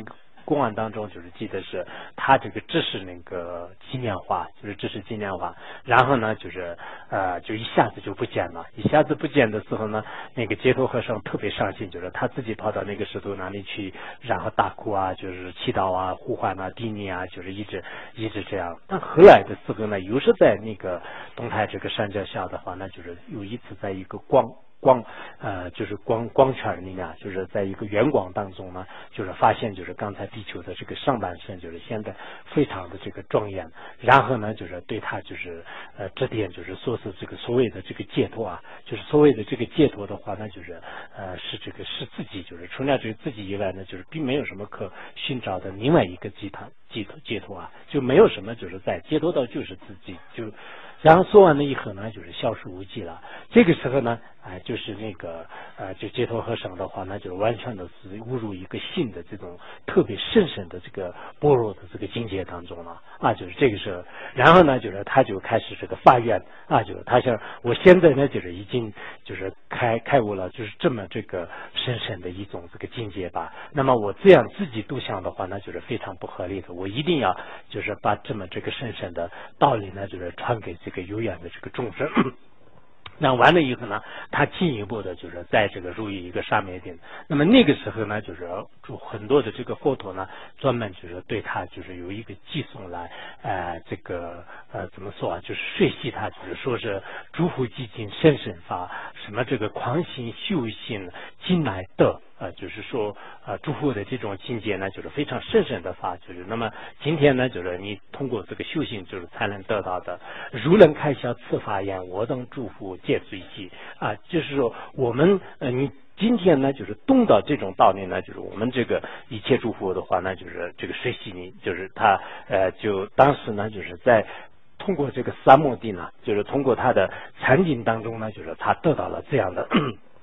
公案当中就是记得是他这个知识那个纪念化，就是知识纪念化，然后呢就是呃就一下子就不见了，一下子不见的时候呢，那个街头和尚特别伤心，就是他自己跑到那个石头那里去，然后大哭啊，就是祈祷啊、呼唤啊、低念啊，就是一直一直这样。但后来的时候呢，又是在那个东台这个山脚下的话，那就是有一次在一个光。光呃就是光光圈里面，就是在一个圆光当中呢，就是发现就是刚才地球的这个上半身就是现在非常的这个庄严，然后呢就是对它就是呃指点就是说是这个所谓的这个解脱啊，就是所谓的这个解脱的话呢，就是呃是这个是自己，就是除了这个自己以外呢，就是并没有什么可寻找的另外一个解脱解脱解脱啊，就没有什么就是在解脱到就是自己就。然后说完了以后呢，就是消失无迹了。这个时候呢，哎、呃，就是那个呃，就街头和尚的话，那就是完全的是误入一个新的这种特别深深的这个般若的这个境界当中了啊，就是这个时候，然后呢，就是他就开始这个发愿啊，就是他想我现在呢，就是已经就是开开悟了，就是这么这个深深的一种这个境界吧。那么我这样自己度想的话，那就是非常不合理的。我一定要就是把这么这个深深的道理呢，就是传给这个有缘的这个众生。那完了以后呢，他进一步的就是在这个入于一个沙弥定。那么那个时候呢，就是就很多的这个佛陀呢，专门就是对他就是有一个寄送来，呃，这个呃怎么说啊，就是说系他，就是说是诸佛寂静深深法，什么这个狂行修行今来得。呃，就是说，呃，诸佛的这种境界呢，就是非常深深的法，就是那么今天呢，就是你通过这个修行，就是才能得到的。如能开晓此法言，我等诸佛皆随喜啊，就是说我们呃，你今天呢，就是懂到这种道理呢，就是我们这个一切诸佛的话呢，就是这个随喜你，就是他呃，就当时呢，就是在。通过这个三摩地呢，就是通过他的禅定当中呢，就是他得到了这样的。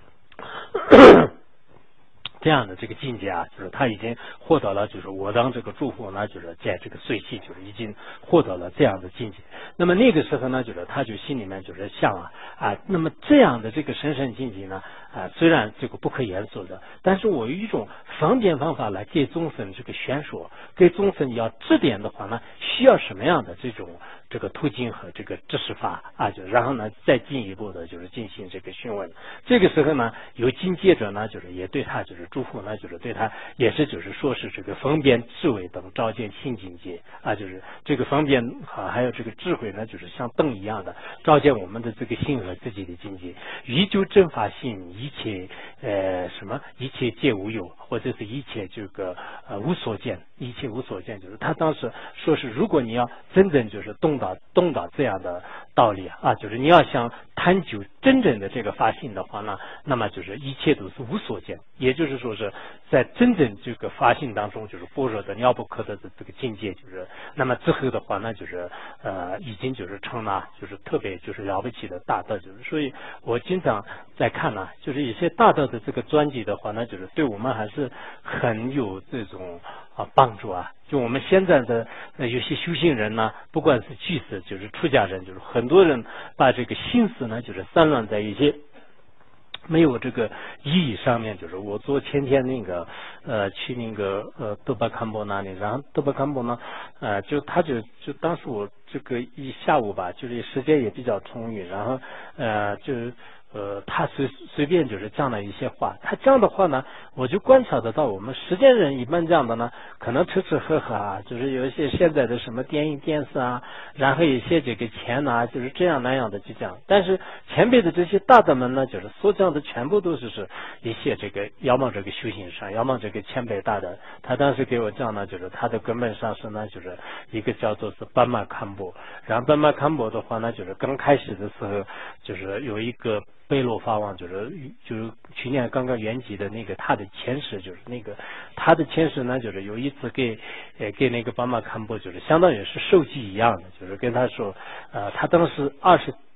这样的这个境界啊，就是他已经获得了，就是我当这个诸佛呢，就是在这个随喜，就是已经获得了这样的境界。那么那个时候呢，就是他就心里面就是想啊啊，那么这样的这个神圣境界呢，啊虽然这个不可言说的，但是我有一种方便方法来给众生这个宣说，给众生要指点的话呢，需要什么样的这种这个途径和这个知识法啊，就然后呢再进一步的就是进行这个询问。这个时候呢，有境界者呢，就是也对他就是诸佛呢，就是对他也是就是说是这个分辨智慧等照见新境界啊，就是这个分辨啊，还有这个智慧呢，就是像灯一样的照见我们的这个心和自己的境界。依究真法性，一切呃什么一切皆无有，或者是一切这个呃无所见，一切无所见，就是他当时说是，如果你要真正就是懂到懂到这样的道理啊，就是你要想探究真正的这个法性的话呢，那么就是一切都是无所见，也就是说是在真正这个法性当中，就是般若的妙不可得的这个境界，就是那么之后的话呢，就是呃已经就是成了就是特别就是了不起的大德，就是所以我经常在看呢、啊，就是一些大德的这个专辑的话呢，就是对我们还是很有这种啊帮助啊。就我们现在的呃有些修行人呢，不管是居士就是出家人，就是很多人把这个心思呢就是散乱在一些没有这个意义上面。就是我昨前天那个呃去那个呃德巴堪波那里，然后德巴堪波呢呃就他就就当时我这个一下午吧，就是时间也比较充裕，然后呃就呃他随随便就是讲了一些话，他这样的话呢，我就观察得到我们世间人一般这样的呢，可能吃吃喝喝啊，就是有一些现在的什么电影电视啊，然后一些这个钱呐、啊，就是这样那样的就讲。但是前辈的这些大德们呢，就是所讲的全部都是是一些这个要么这个修行上，要么这个前辈大德。他当时给我讲呢，就是他的根本上是呢，就是一个叫做是斑马堪布，然后斑马堪布的话呢，就是刚开始的时候，就是有一个贝洛法王，就是就是去年刚刚圆寂的那个他的前世，就是那个他的前世呢，就是有一次给呃给那个斑马堪布，就是相当于是授记一样的，就是跟他说，呃，他当时二十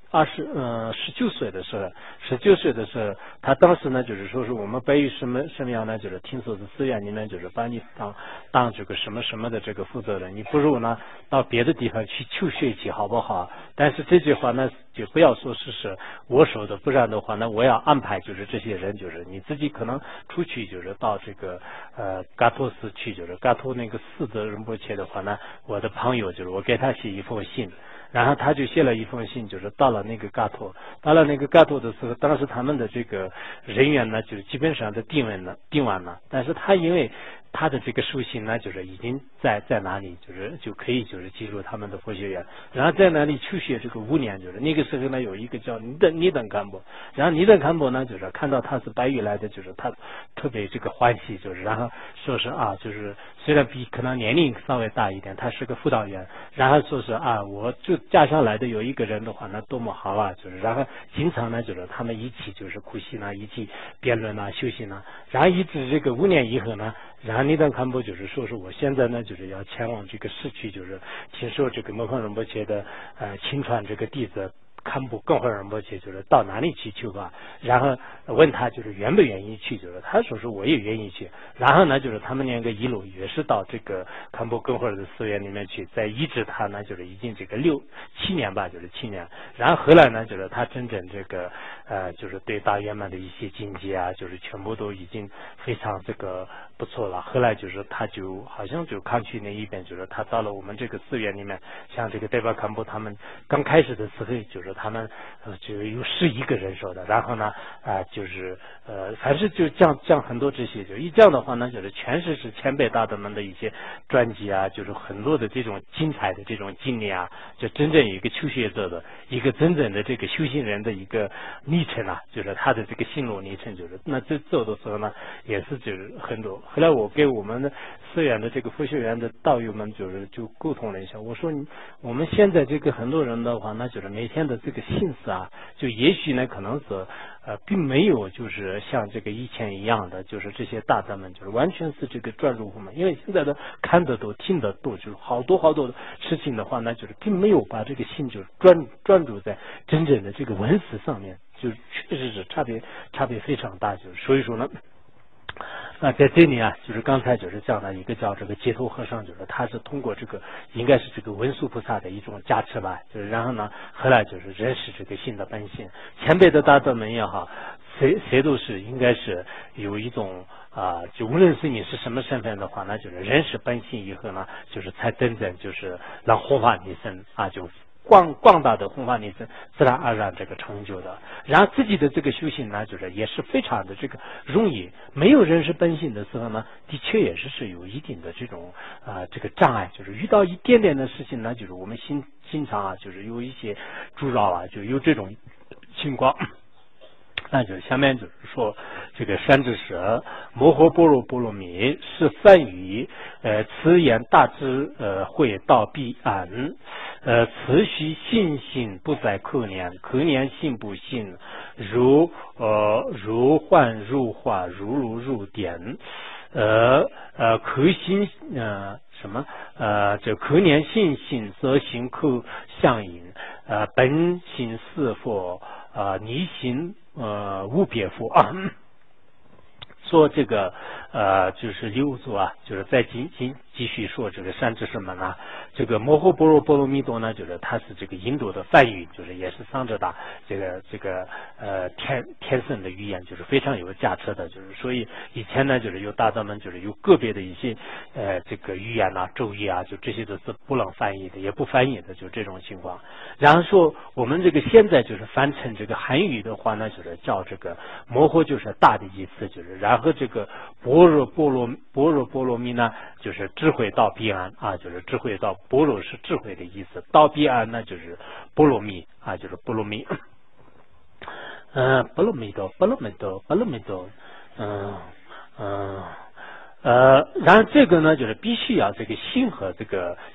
二十呃十九岁的时候，十九岁的时候，他当时呢就是说是我们北语什么什么样呢？就是听说是寺院里面就是把你当当这个什么什么的这个负责人，你不如呢到别的地方去求学去好不好？但是这句话呢就不要说是是我说的，不然的话呢我要安排就是这些人就是你自己可能出去就是到这个呃嘎托寺去，就是嘎托那个寺的仁波切的话呢，我的朋友就是我给他写一封信。然后他就写了一封信，就是到了那个嘎托，到了那个嘎托的时候，当时他们的这个人员呢，就基本上都定完了，定完了。但是他因为他的这个书信呢，就是已经在在哪里，就是就可以就是进入他们的佛学院，然后在那里求学这个五年，就是那个时候呢，有一个叫尼登尼登堪布，然后尼登堪布呢，就是看到他是白玉来的，就是他特别这个欢喜，就是然后说是啊，就是虽然比可能年龄稍微大一点，他是个辅导员，然后说是啊，我就加上来的有一个人的话，那多么好啊！就是然后经常呢，就是他们一起就是苦习呢，一起辩论啊、修行啊，然后一直这个五年以后呢，然后尼登堪布就是说是我现在呢就是要前往这个市区，就是听说这个摩诃仁波切的呃亲传这个弟子。堪布更会仁波切就是到哪里去求吧，然后问他就是愿不愿意去，就是他说是我也愿意去，然后呢就是他们两个一路也是到这个堪布更会的寺院里面去，在医治他呢就是已经这个六七年吧，就是七年，然后后来呢就是他真正这个呃就是对大圆满的一些境界啊，就是全部都已经非常这个不错了。后来就是他就好像就康区那一边，就是他到了我们这个寺院里面，像这个代巴堪布他们刚开始的时候就是他们呃就有十一个人手的，然后呢啊、呃、就是呃凡是就讲讲很多这些，就一讲的话呢，就是全是是前辈大德们的一些传记啊，就是很多的这种精彩的这种经历啊，就真正一个求学者的一个真正的这个修行人的一个历程啊，就是他的这个心路历程，就是那这走的时候呢，也是就是很多。后来我给我们的寺院的这个佛学院的道友们就是就沟通了一下，我说你我们现在这个很多人的话，那就是每天的这个心思啊，就也许呢可能是呃并没有就是像这个以前一样的，就是这些大德们就是完全是这个专注我们，因为现在的看得多听得多，就是好多好多的事情的话呢，就是并没有把这个心就是专专注在真正的这个文思上面，就确实是差别差别非常大，就是所以说呢。那在这里啊，就是刚才就是讲的一个叫这个解脱和尚，就是他是通过这个应该是这个文殊菩萨的一种加持吧，就是然后呢，后来就是认识这个心的本性。前辈的大德们也好，谁谁都是应该是有一种啊、呃，就无论是你是什么身份的话，那就是认识本性以后呢，就是才真正就是让护法你身啊就。广广大的弘法利生自然而然这个成就的，然后自己的这个修行呢，就是也是非常的这个容易。没有认识本性的时候呢，的确也是是有一定的这种啊、呃、这个障碍，就是遇到一点点的事情呢，就是我们心经常啊，就是有一些阻扰啊，就有这种情况。那就下面就是说，这个善知识摩诃般若波罗蜜是梵语，呃，此言大智呃慧道彼岸，呃，此须信心不在可念，可念信不信，如呃如幻如化，如如如点，呃呃可信呃什么呃这可念信心则行可相应，呃本心是佛，呃离心。呃，无别佛啊，说这个呃，就是六祖啊，就是再继继继续说这个善知识们啊，这个摩诃般若波罗蜜多呢，就是它是这个印度的梵语，就是也是桑哲达这个这个呃天天生的语言，就是非常有加持的，就是所以以前呢，就是有大德们就是有个别的一些呃这个语言啊、咒语啊，就这些都是不能翻译的，也不翻译的，就这种情况。然后说我们这个现在就是翻成这个韩语的话呢，就是叫这个摩诃就是大的意思，就是然后这个般若波罗般若波罗蜜呢，就是智慧到彼岸啊，就是智慧到般若是智慧的意思，到彼岸呢就是波罗蜜啊，就是波罗蜜。嗯、呃，波罗蜜多，波罗蜜多，波罗蜜多，嗯嗯。呃，然后这个呢，就是必须要这个心和这个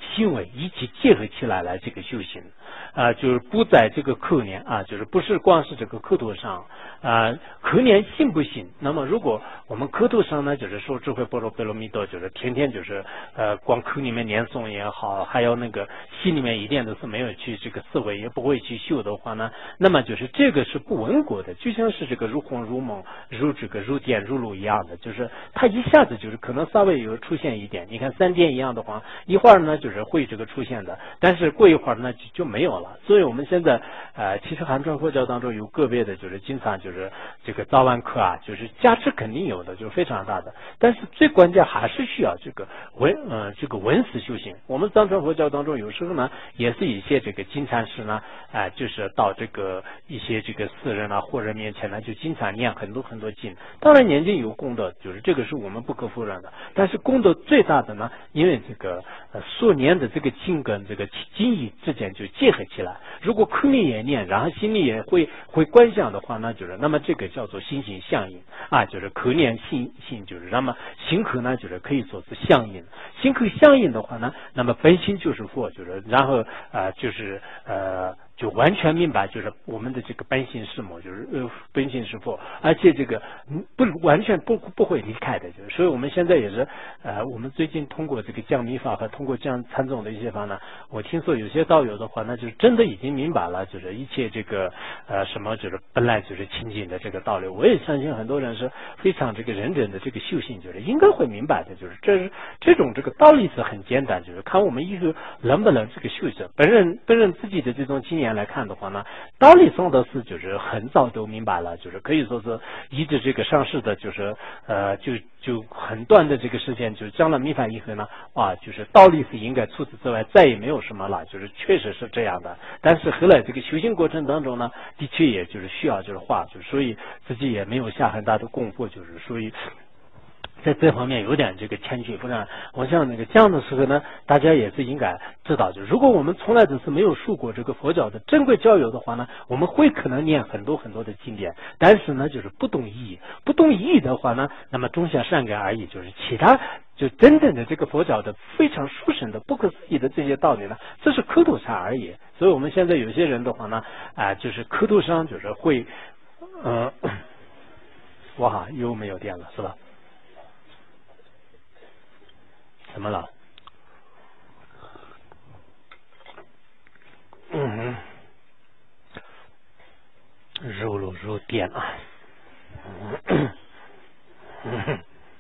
行为一起结合起来来这个修行啊，就是不在这个课念啊，就是不是光是这个课头上啊，课念信不信？那么如果我们课头上呢，就是说智慧般若波罗蜜多，就是天天就是呃光课里面念诵也好，还有那个心里面一点都是没有去这个思维，也不会去修的话呢，那么就是这个是不稳果的，就像是这个如幻如梦、如这个如电如露一样的，就是它一下子就是可能稍微有出现一点，你看三电一样的话，一会儿呢就是会这个出现的，但是过一会儿呢就就没有了。所以我们现在呃，其实汉传佛教当中有个别的就是经常就是这个早晚课啊，就是加持肯定有的，就是非常大的，但是最关键还是需要这个文呃这个文思修行。我们藏传佛教当中有时候呢也是一些这个经禅师呢，哎、呃，就是到这个一些这个寺人啊或者面前呢，就经常念很多很多经。当然念经有功德，就是这个是我们不可否认的。但是功德最大的呢，因为这个呃所念的这个经跟这个经义之间就结合起来。如果口里也念，然后心里也会会观想的话呢，就是那么这个叫做心行相应啊，就是口念心心就是那么心口呢，就是可以说是相应。心口相应的话呢，那么本心就是佛，就是然后呃就是呃。就完全明白，就是我们的这个本性是什么，就是呃本性是佛，而且这个不完全不不会离开的，就是所以我们现在也是呃，我们最近通过这个降密法和通过这样参众的一些法呢，我听说有些道友的话呢，就是真的已经明白了，就是一切这个呃什么就是本来就是清净的这个道理。我也相信很多人是非常这个认真的这个修行，就是应该会明白的，就是这是这种这个道理是很简单，就是看我们一个能不能这个修持。本人本人自己的这种经验来看的话呢，道理上的是就是很早都明白了，就是可以说是一直这个上市的，就是呃就就很短的这个时间，就是讲了密法以后呢，哇，就是道理是应该除此之外再也没有什么了，就是确实是这样的。但是后来这个修行过程当中呢，的确也就是需要就是化，就所以自己也没有下很大的功夫，就是所以。在这方面有点这个谦虚，不然我想那个这样的时候呢，大家也是应该知道，就如果我们从来都是没有受过这个佛教的正规教育的话呢，我们会可能念很多很多的经典，但是呢就是不懂意义，不懂意义的话呢，那么种下善根而已，就是其他就真正的这个佛教的非常殊胜的不可思议的这些道理呢，这是口头禅而已。所以我们现在有些人的话呢，啊、呃，就是口头上就是会，呃，哇哈，又没有电了是吧？怎么了？嗯，肉肉肉电啊！嗯嗯、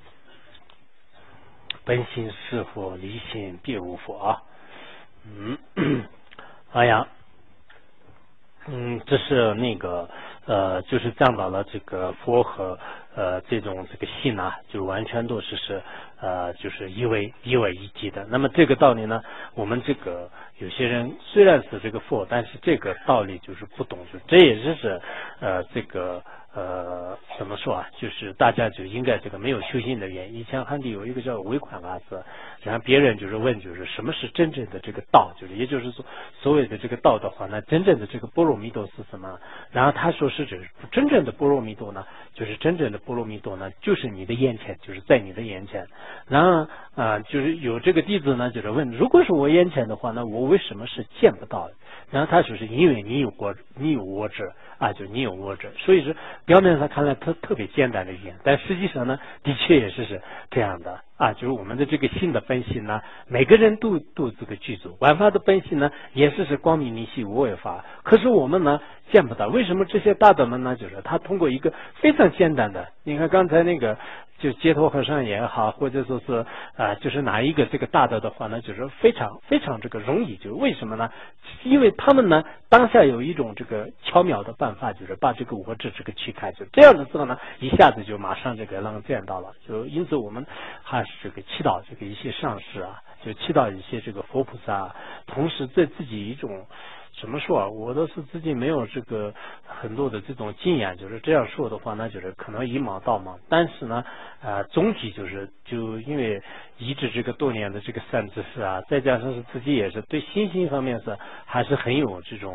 本心是佛，离心别无佛啊！嗯，哎呀，嗯，这是那个呃，就是讲到了这个佛和呃这种这个心啊，就完全都是是呃就是一为一为一体的。那么这个道理呢，我们这个有些人虽然是这个佛，但是这个道理就是不懂，就这也就是呃这个。呃，怎么说啊？就是大家就应该这个没有修行的原因。以前汉地有一个叫唯款法师，然后别人就是问，就是什么是真正的这个道？就是也就是说，所谓的这个道的话，那真正的这个般若蜜多是什么？然后他说是指真正的般若蜜多呢，就是真正的般若蜜多呢，就是你的眼前，就是在你的眼前。然后啊、呃，就是有这个弟子呢，就是问，如果是我眼前的话，那我为什么是见不到的？然后他说是因为你有我，你有我执啊，就你有我执，所以说表面上看来特特别简单的一点，但实际上呢，的确也是是这样的啊，就是我们的这个心的本性呢，每个人都都这个具足，万法的本性呢，也是是光明明晰无为法，可是我们呢见不到，为什么这些大德们呢？就是他通过一个非常简单的，你看刚才那个就解脱和尚也好，或者说是啊、呃，就是哪一个这个大德的话呢，就是非常非常这个容易，就是为什么呢？因为他们呢当下有一种这个巧妙的办法，就是把这个我执这个去开，就这样的时候呢，一下子就马上这个能见到了。就因此我们还是这个祈祷这个一些上师啊，就祈祷一些这个佛菩萨，同时对自己一种。怎么说啊？我都是自己没有这个很多的这种经验，就是这样说的话呢，就是可能以莽道莽。但是呢，呃，总体就是就因为一直这个多年的这个善知识啊，再加上是自己也是对心性方面是还是很有这种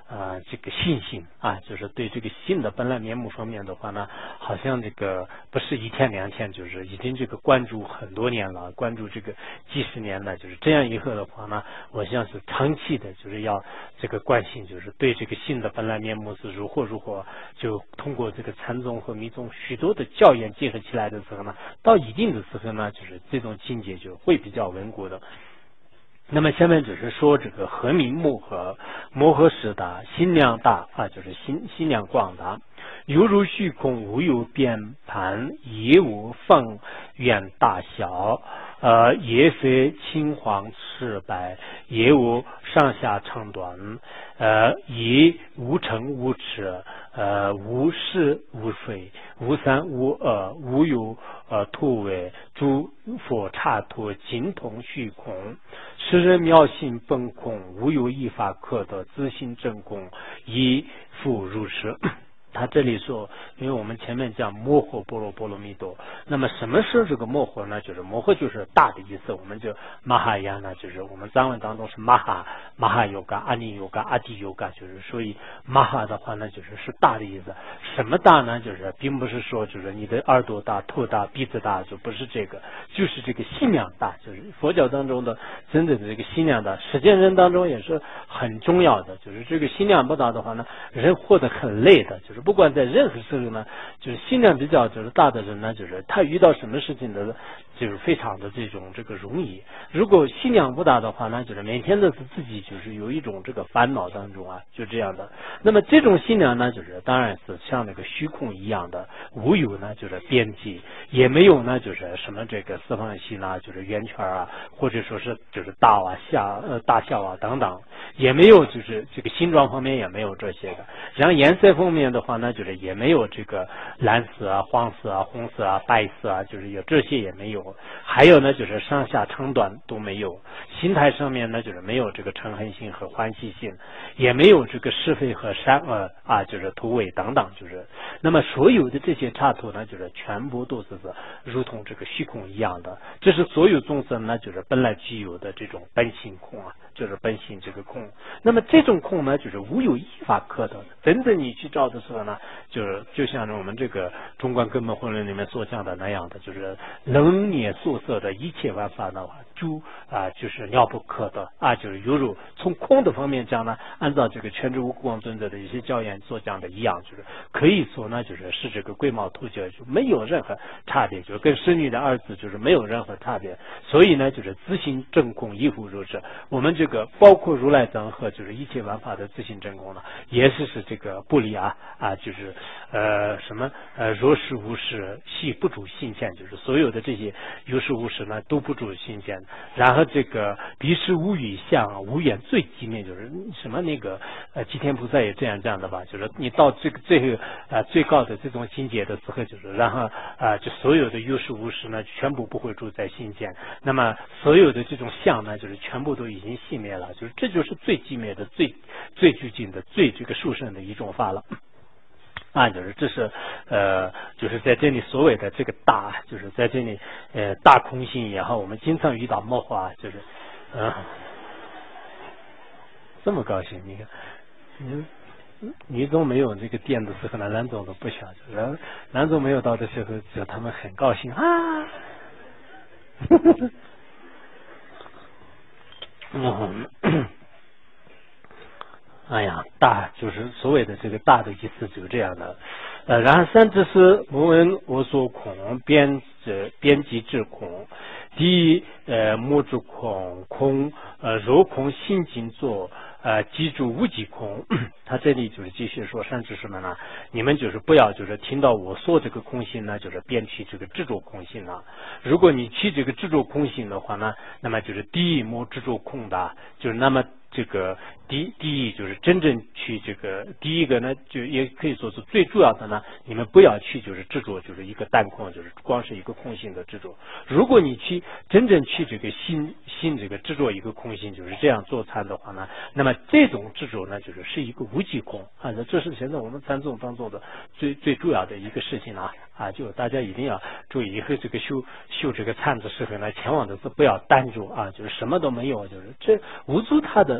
呃这个信心啊，就是对这个性的本来面目方面的话呢，好像这个不是一天两天，就是已经这个关注很多年了，关注这个几十年了，就是这样以后的话呢，我想是长期的，就是要这个关心，就是对这个性的本来面目是如何如何，就通过这个禅宗和密宗许多的教言结合起来的时候呢，到一定的时候呢，就是这种境界就会比较稳固的。那么下面只是说这个和明目和摩诃实达心量大啊，就是心心量广大，犹如虚空无有边盘，也无放远大小，呃，也非青黄赤白，也无上下长短，呃，也无成无耻，呃，无是无非，无三无二，无有呃突围，诸佛刹土尽同虚空，世人妙性本空，无有一法可得，自性真空，亦复如是。他这里说，因为我们前面讲摩诃波罗波罗蜜多，那么什么是这个摩诃呢？就是摩诃就是大的意思，我们就马哈亚呢，就是我们藏文当中是马哈马哈yoga、阿尼yoga、阿迪yoga，就是所以马哈的话呢，就是是大的意思。什么大呢？就是并不是说就是你的耳朵大、头大、鼻子大，就不是这个，就是这个心量大，就是佛教当中的真正的这个心量大，实践人当中也是很重要的。就是这个心量不大的话呢，人活得很累的，就是不管在任何时候呢，就是心量比较就是大的人呢，就是他遇到什么事情的，就是非常的这种这个容易。如果心量不大的话呢，就是每天都是自己就是有一种这个烦恼当中啊，就这样的。那么这种心量呢，就是当然是像那个虚空一样的，无有呢就是边际，也没有呢就是什么这个四方形啊，就是圆圈啊，或者说是就是大啊下呃大小啊等等，也没有就是这个形状方面也没有这些的。然后颜色方面的话呢，就是也没有这个蓝色啊、黄色啊、红色啊、白色啊，就是有这些也没有。还有呢，就是上下长短都没有。心态上面呢，就是没有这个嗔恨心和欢喜心，也没有这个是非和善恶啊，就是突围等等，就是那么所有的这些刹土呢，就是全部都是如同这个虚空一样的。这是所有众生呢，就是本来具有的这种本性空啊，就是本性这个空。那么这种空呢，就是无有一法可得。真正你去照的时候呢，就是就像我们这个中观根本混论里面所讲的那样的，就是能念所摄的一切万法的话，诸啊就是了不可得啊，就是犹如从空的方面讲呢，按照这个全知无光尊者的一些教言所讲的一样，就是可以说呢，就是是这个龟毛秃脚，就没有任何差别，就是跟生女的儿子就是没有任何差别。所以呢，就是自性真空亦复如是。我们这个包括如来藏和就是一切万法的自性真空呢，也是是这个不离啊啊，就是呃什么呃若是无事系不住心见，就是所有的这些有事无事呢都不住心见。然后这个彼时无语相无眼最寂灭，就是什么那个呃吉天菩萨也这样讲的吧，就是你到这个最后呃最高的这种境界的时候，就是然后啊、呃、就所有的有事无事呢全部不会住在心间，那么所有的这种相呢就是全部都已经熄灭了，就是这就是最寂灭的最最究竟的最这个殊胜的一种法了。啊，就是这是呃，就是在这里所谓的这个大，就是在这里呃大空性也好，我们经常遇到魔化，就是嗯、呃，这么高兴，你看，你你总没有这个电的时候呢，蓝总都不想，蓝蓝总没有到的时候，就他们很高兴啊。嗯。哎呀，大就是所谓的这个大的意思，就是这样的。呃，然后三只是无闻我所空，边者边际之空，第一呃莫之空，空呃若空心经作呃记住无极空。他这里就是继续说三只什么呢？你们就是不要就是听到我说这个空性呢，就是边去这个执着空性了。如果你去这个执着空性的话呢，那么就是第一莫执着空的，就是那么。这个第第一就是真正去这个第一个呢，就也可以说是最主要的呢，你们不要去就是执着，就是一个单空，就是光是一个空性的执着。如果你去真正去这个心心这个执着一个空性，就是这样做禅的话呢，那么这种执着呢，就是是一个无极空啊，这是现在我们禅宗当中的最最主要的一个事情啊啊，就大家一定要注意，以后这个修修这个禅的时候呢，千万的是不要单着啊，就是什么都没有，就是这无助他的。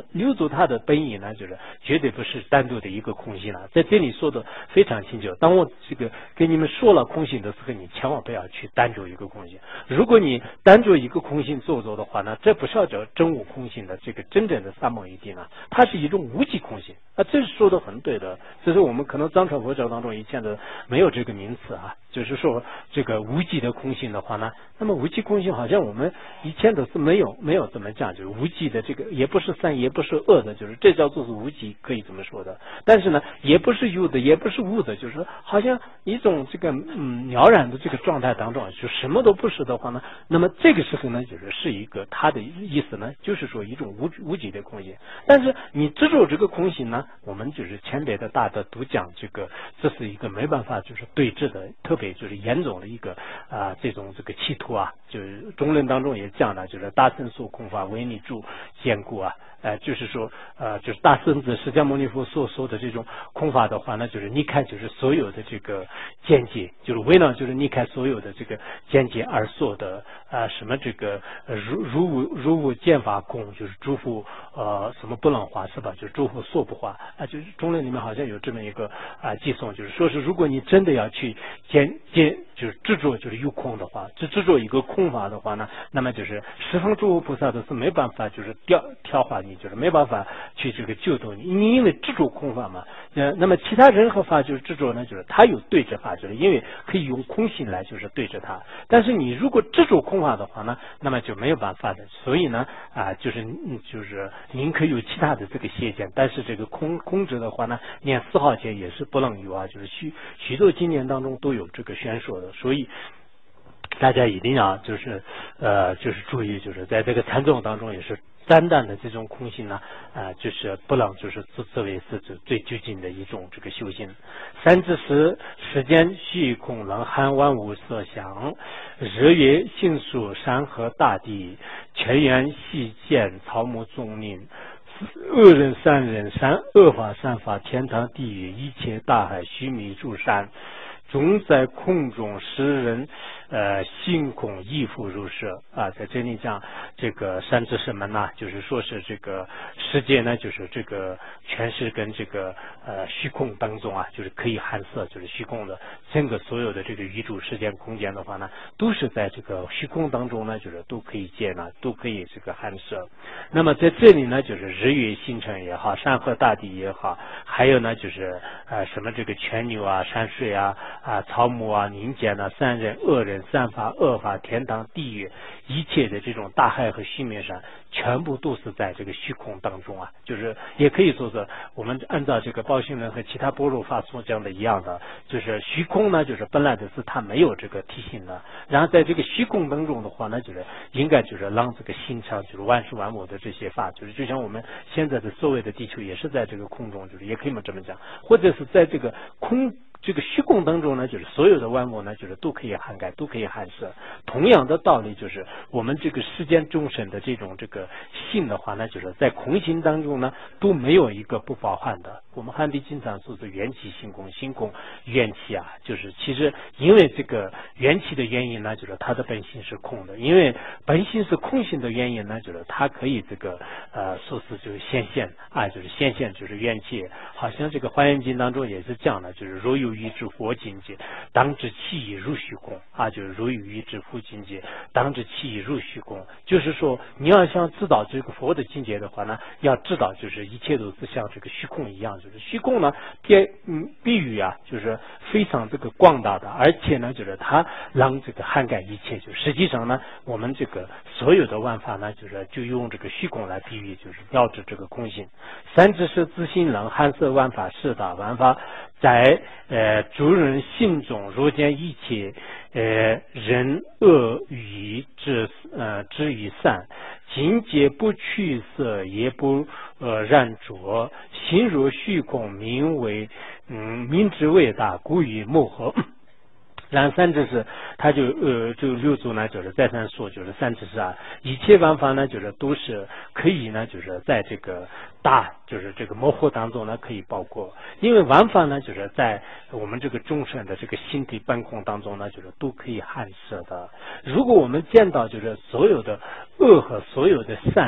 六祖他的本意呢，就是绝对不是单独的一个空性了，在这里说的非常清楚。当我这个跟你们说了空性的时候，你千万不要去单着一个空性。如果你单着一个空性做做的话呢，这不是叫真无空性的这个真正的三蒙一定啊，它是一种无极空性啊，这是说的很对的。这是我们可能藏传佛教当中以前的没有这个名词啊，就是说这个无极的空性的话呢，那么无极空性好像我们以前都是没有没有这么讲，就是无极的这个也不是善也不是恶的，就是这叫做是无极，可以这么说的。但是呢，也不是有的也不是无的，就是说好像一种这个嗯了然的这个状态当中，就什么都不是的话呢，那么这个时候呢，就是是一个它的意思呢，就是说一种无无极的空性。但是你执着这个空性呢，我们就是前边的大德都讲这个，这是一个没办法就是对峙的，特别就是严重的一个啊、呃、这种这个企图啊，就是中论当中也讲了，就是大乘所空法唯你住坚固啊。呃，就是说，呃，就是大圣子释迦牟尼佛所说的这种空法的话呢，就是你看，就是所有的这个见解，就是为了就是你看所有的这个见解而说的啊、呃，什么这个呃如如无如无见法空，就是诸佛呃什么不能化是吧？就是诸佛所不化啊、呃，就是中论里面好像有这么一个啊、呃、寄送，就是说是如果你真的要去见见，就是执着就是有空的话，只执着一个空法的话呢，那么就是十方诸佛菩萨都是没办法就是调调化你。就是没办法去这个救度你，你因为执着空法嘛，呃，那么其他任何法就是执着呢，就是它有对治法，就是因为可以用空性来就是对治它。但是你如果执着空法的话呢，那么就没有办法的。所以呢，啊、呃，就是就是您可以有其他的这个邪见，但是这个空空执的话呢，连丝毫见也是不能有啊，就是许许多经典当中都有这个宣说的，所以。大家一定要就是呃就是注意，就是在这个禅宗当中也是单单的这种空性呢，啊、呃，就是不能就是自自为是最最究竟的一种这个修行。三之时，时间虚空冷寒万物色想，日月星宿山河大地，泉源细涧草木众林。恶人善人善恶法善法天堂地狱一切大海须弥诸山。总在空中使人呃心空亦复如是啊，在这里讲这个三之什么呢？就是说是这个世界呢，就是这个全是跟这个呃虚空当中啊，就是可以含摄，就是虚空的整个所有的这个宇宙时间空间的话呢，都是在这个虚空当中呢，就是都可以接纳，都可以这个含摄。那么在这里呢，就是日月星辰也好，山河大地也好，还有呢就是呃什么这个泉流啊、山水啊。啊，草木啊，民间呢，善人、恶人、善法、恶法、天堂、地狱，一切的这种大海和虚面上，全部都是在这个虚空当中啊。就是也可以说是我们按照这个报信人和其他般若法所讲的一样的，就是虚空呢，就是本来的是它没有这个体性的，然后在这个虚空当中的话呢，就是应该就是让这个心常就是万事万物的这些法，就是就像我们现在的所谓的地球也是在这个空中，就是也可以这么讲，或者是在这个空。这个虚空当中呢，就是所有的万物呢，就是都可以涵盖，都可以含摄。同样的道理，就是我们这个世间众生的这种这个性的话呢，就是在空性当中呢，都没有一个不包含的。我们汉地经常说是缘起性空，性空缘起啊，就是其实因为这个缘起的原因呢，就是它的本性是空的，因为本性是空性的原因呢，就是它可以这个呃说是就是显现啊，就是显现就是缘起。好像这个华严经当中也是讲的，就是若有一知佛境界，当知其意入虚空啊，就是若有一知佛境界，当知其意入虚空。就是说，你要想知道这个佛的境界的话呢，要知道就是一切都是像这个虚空一样，就是虚空呢，比嗯比喻啊，就是非常这个广大的，而且呢，就是它让这个涵盖一切。就实际上呢，我们这个所有的万法呢，就是就用这个虚空来比喻，就是标志这个空性。三只是自心能含摄万法，四大万法。在呃诸人心中，若见一切呃人恶语之呃之于善，境界不取色，也不呃染着，心若虚空，名为嗯名之为大，故于莫合。然后三只是，他就呃，就六祖呢，就是再三说，就是三只是啊，一切万法呢，就是都是可以呢，就是在这个大，就是这个模糊当中呢，可以包括，因为万法呢，就是在我们这个众生的这个心体本空当中呢，就是都可以含摄的。如果我们见到就是所有的恶和所有的善，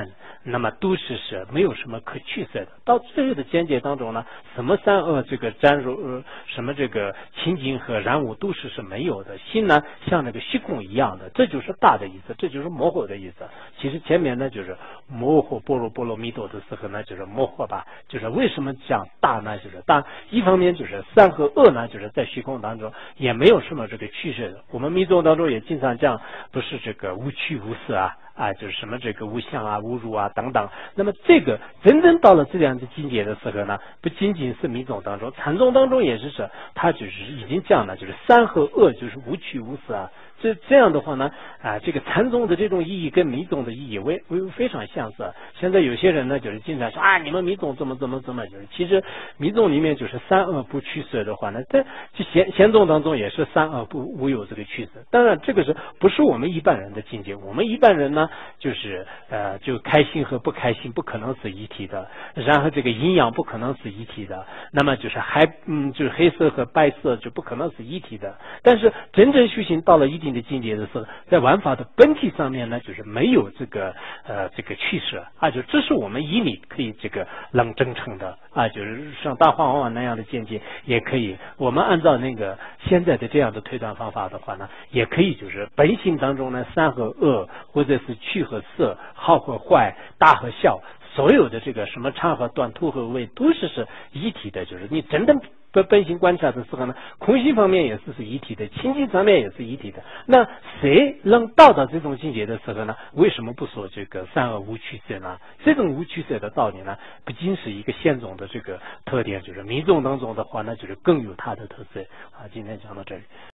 那么都是是没有什么可取舍的。到最后的境界当中呢，什么三恶这个沾入、呃、什么这个清净和染污都是是没有的。心呢像那个虚空一样的，这就是大的意思，这就是模糊的意思。其实前面呢就是模糊般若波罗蜜多的时候呢，就是模糊吧，就是为什么讲大呢？就是大，一方面就是善和恶呢，就是在虚空当中也没有什么这个趋势的。我们密宗当中也经常讲，不是这个无趣无色啊。啊，就是什么这个无相啊、无如啊等等。那么这个真正到了这样的境界的时候呢，不仅仅是密宗当中，禅宗当中也是说，他就是已经讲了，就是善和恶就是无趣无色啊。这这样的话呢，啊，这个禅宗的这种意义跟密宗的意义为为非常相似。现在有些人呢，就是经常说啊，你们密宗怎么怎么怎么，就是其实密宗里面就是三恶不取舍的话呢，在就贤贤宗当中也是三恶不无有这个取舍。当然，这个是不是我们一般人的境界？我们一般人呢，就是呃，就开心和不开心不可能是一体的，然后这个阴阳不可能是一体的，那么就是还嗯，就是黑色和白色就不可能是一体的。但是真正修行到了一定的境界的时候，在玩法的本体上面呢，就是没有这个呃这个取舍啊，就这是我们以理可以这个能真诚的啊，就是像大话往往那样的见解也可以。我们按照那个现在的这样的推断方法的话呢，也可以就是本性当中呢，善和恶，或者是趣和色，好和坏，大和小，所有的这个什么长和短、突和微，都是是一体的。就是你真正本本性观察的时候呢，空性方面也是是一体的，清净方面也是一体的。那谁能到达这种境界的时候呢？为什么不说这个善恶无取舍呢？这种无取舍的道理呢，不仅是一个宪宗的这个特点，就是密宗当中的话呢，就是更有它的特色啊。今天讲到这里。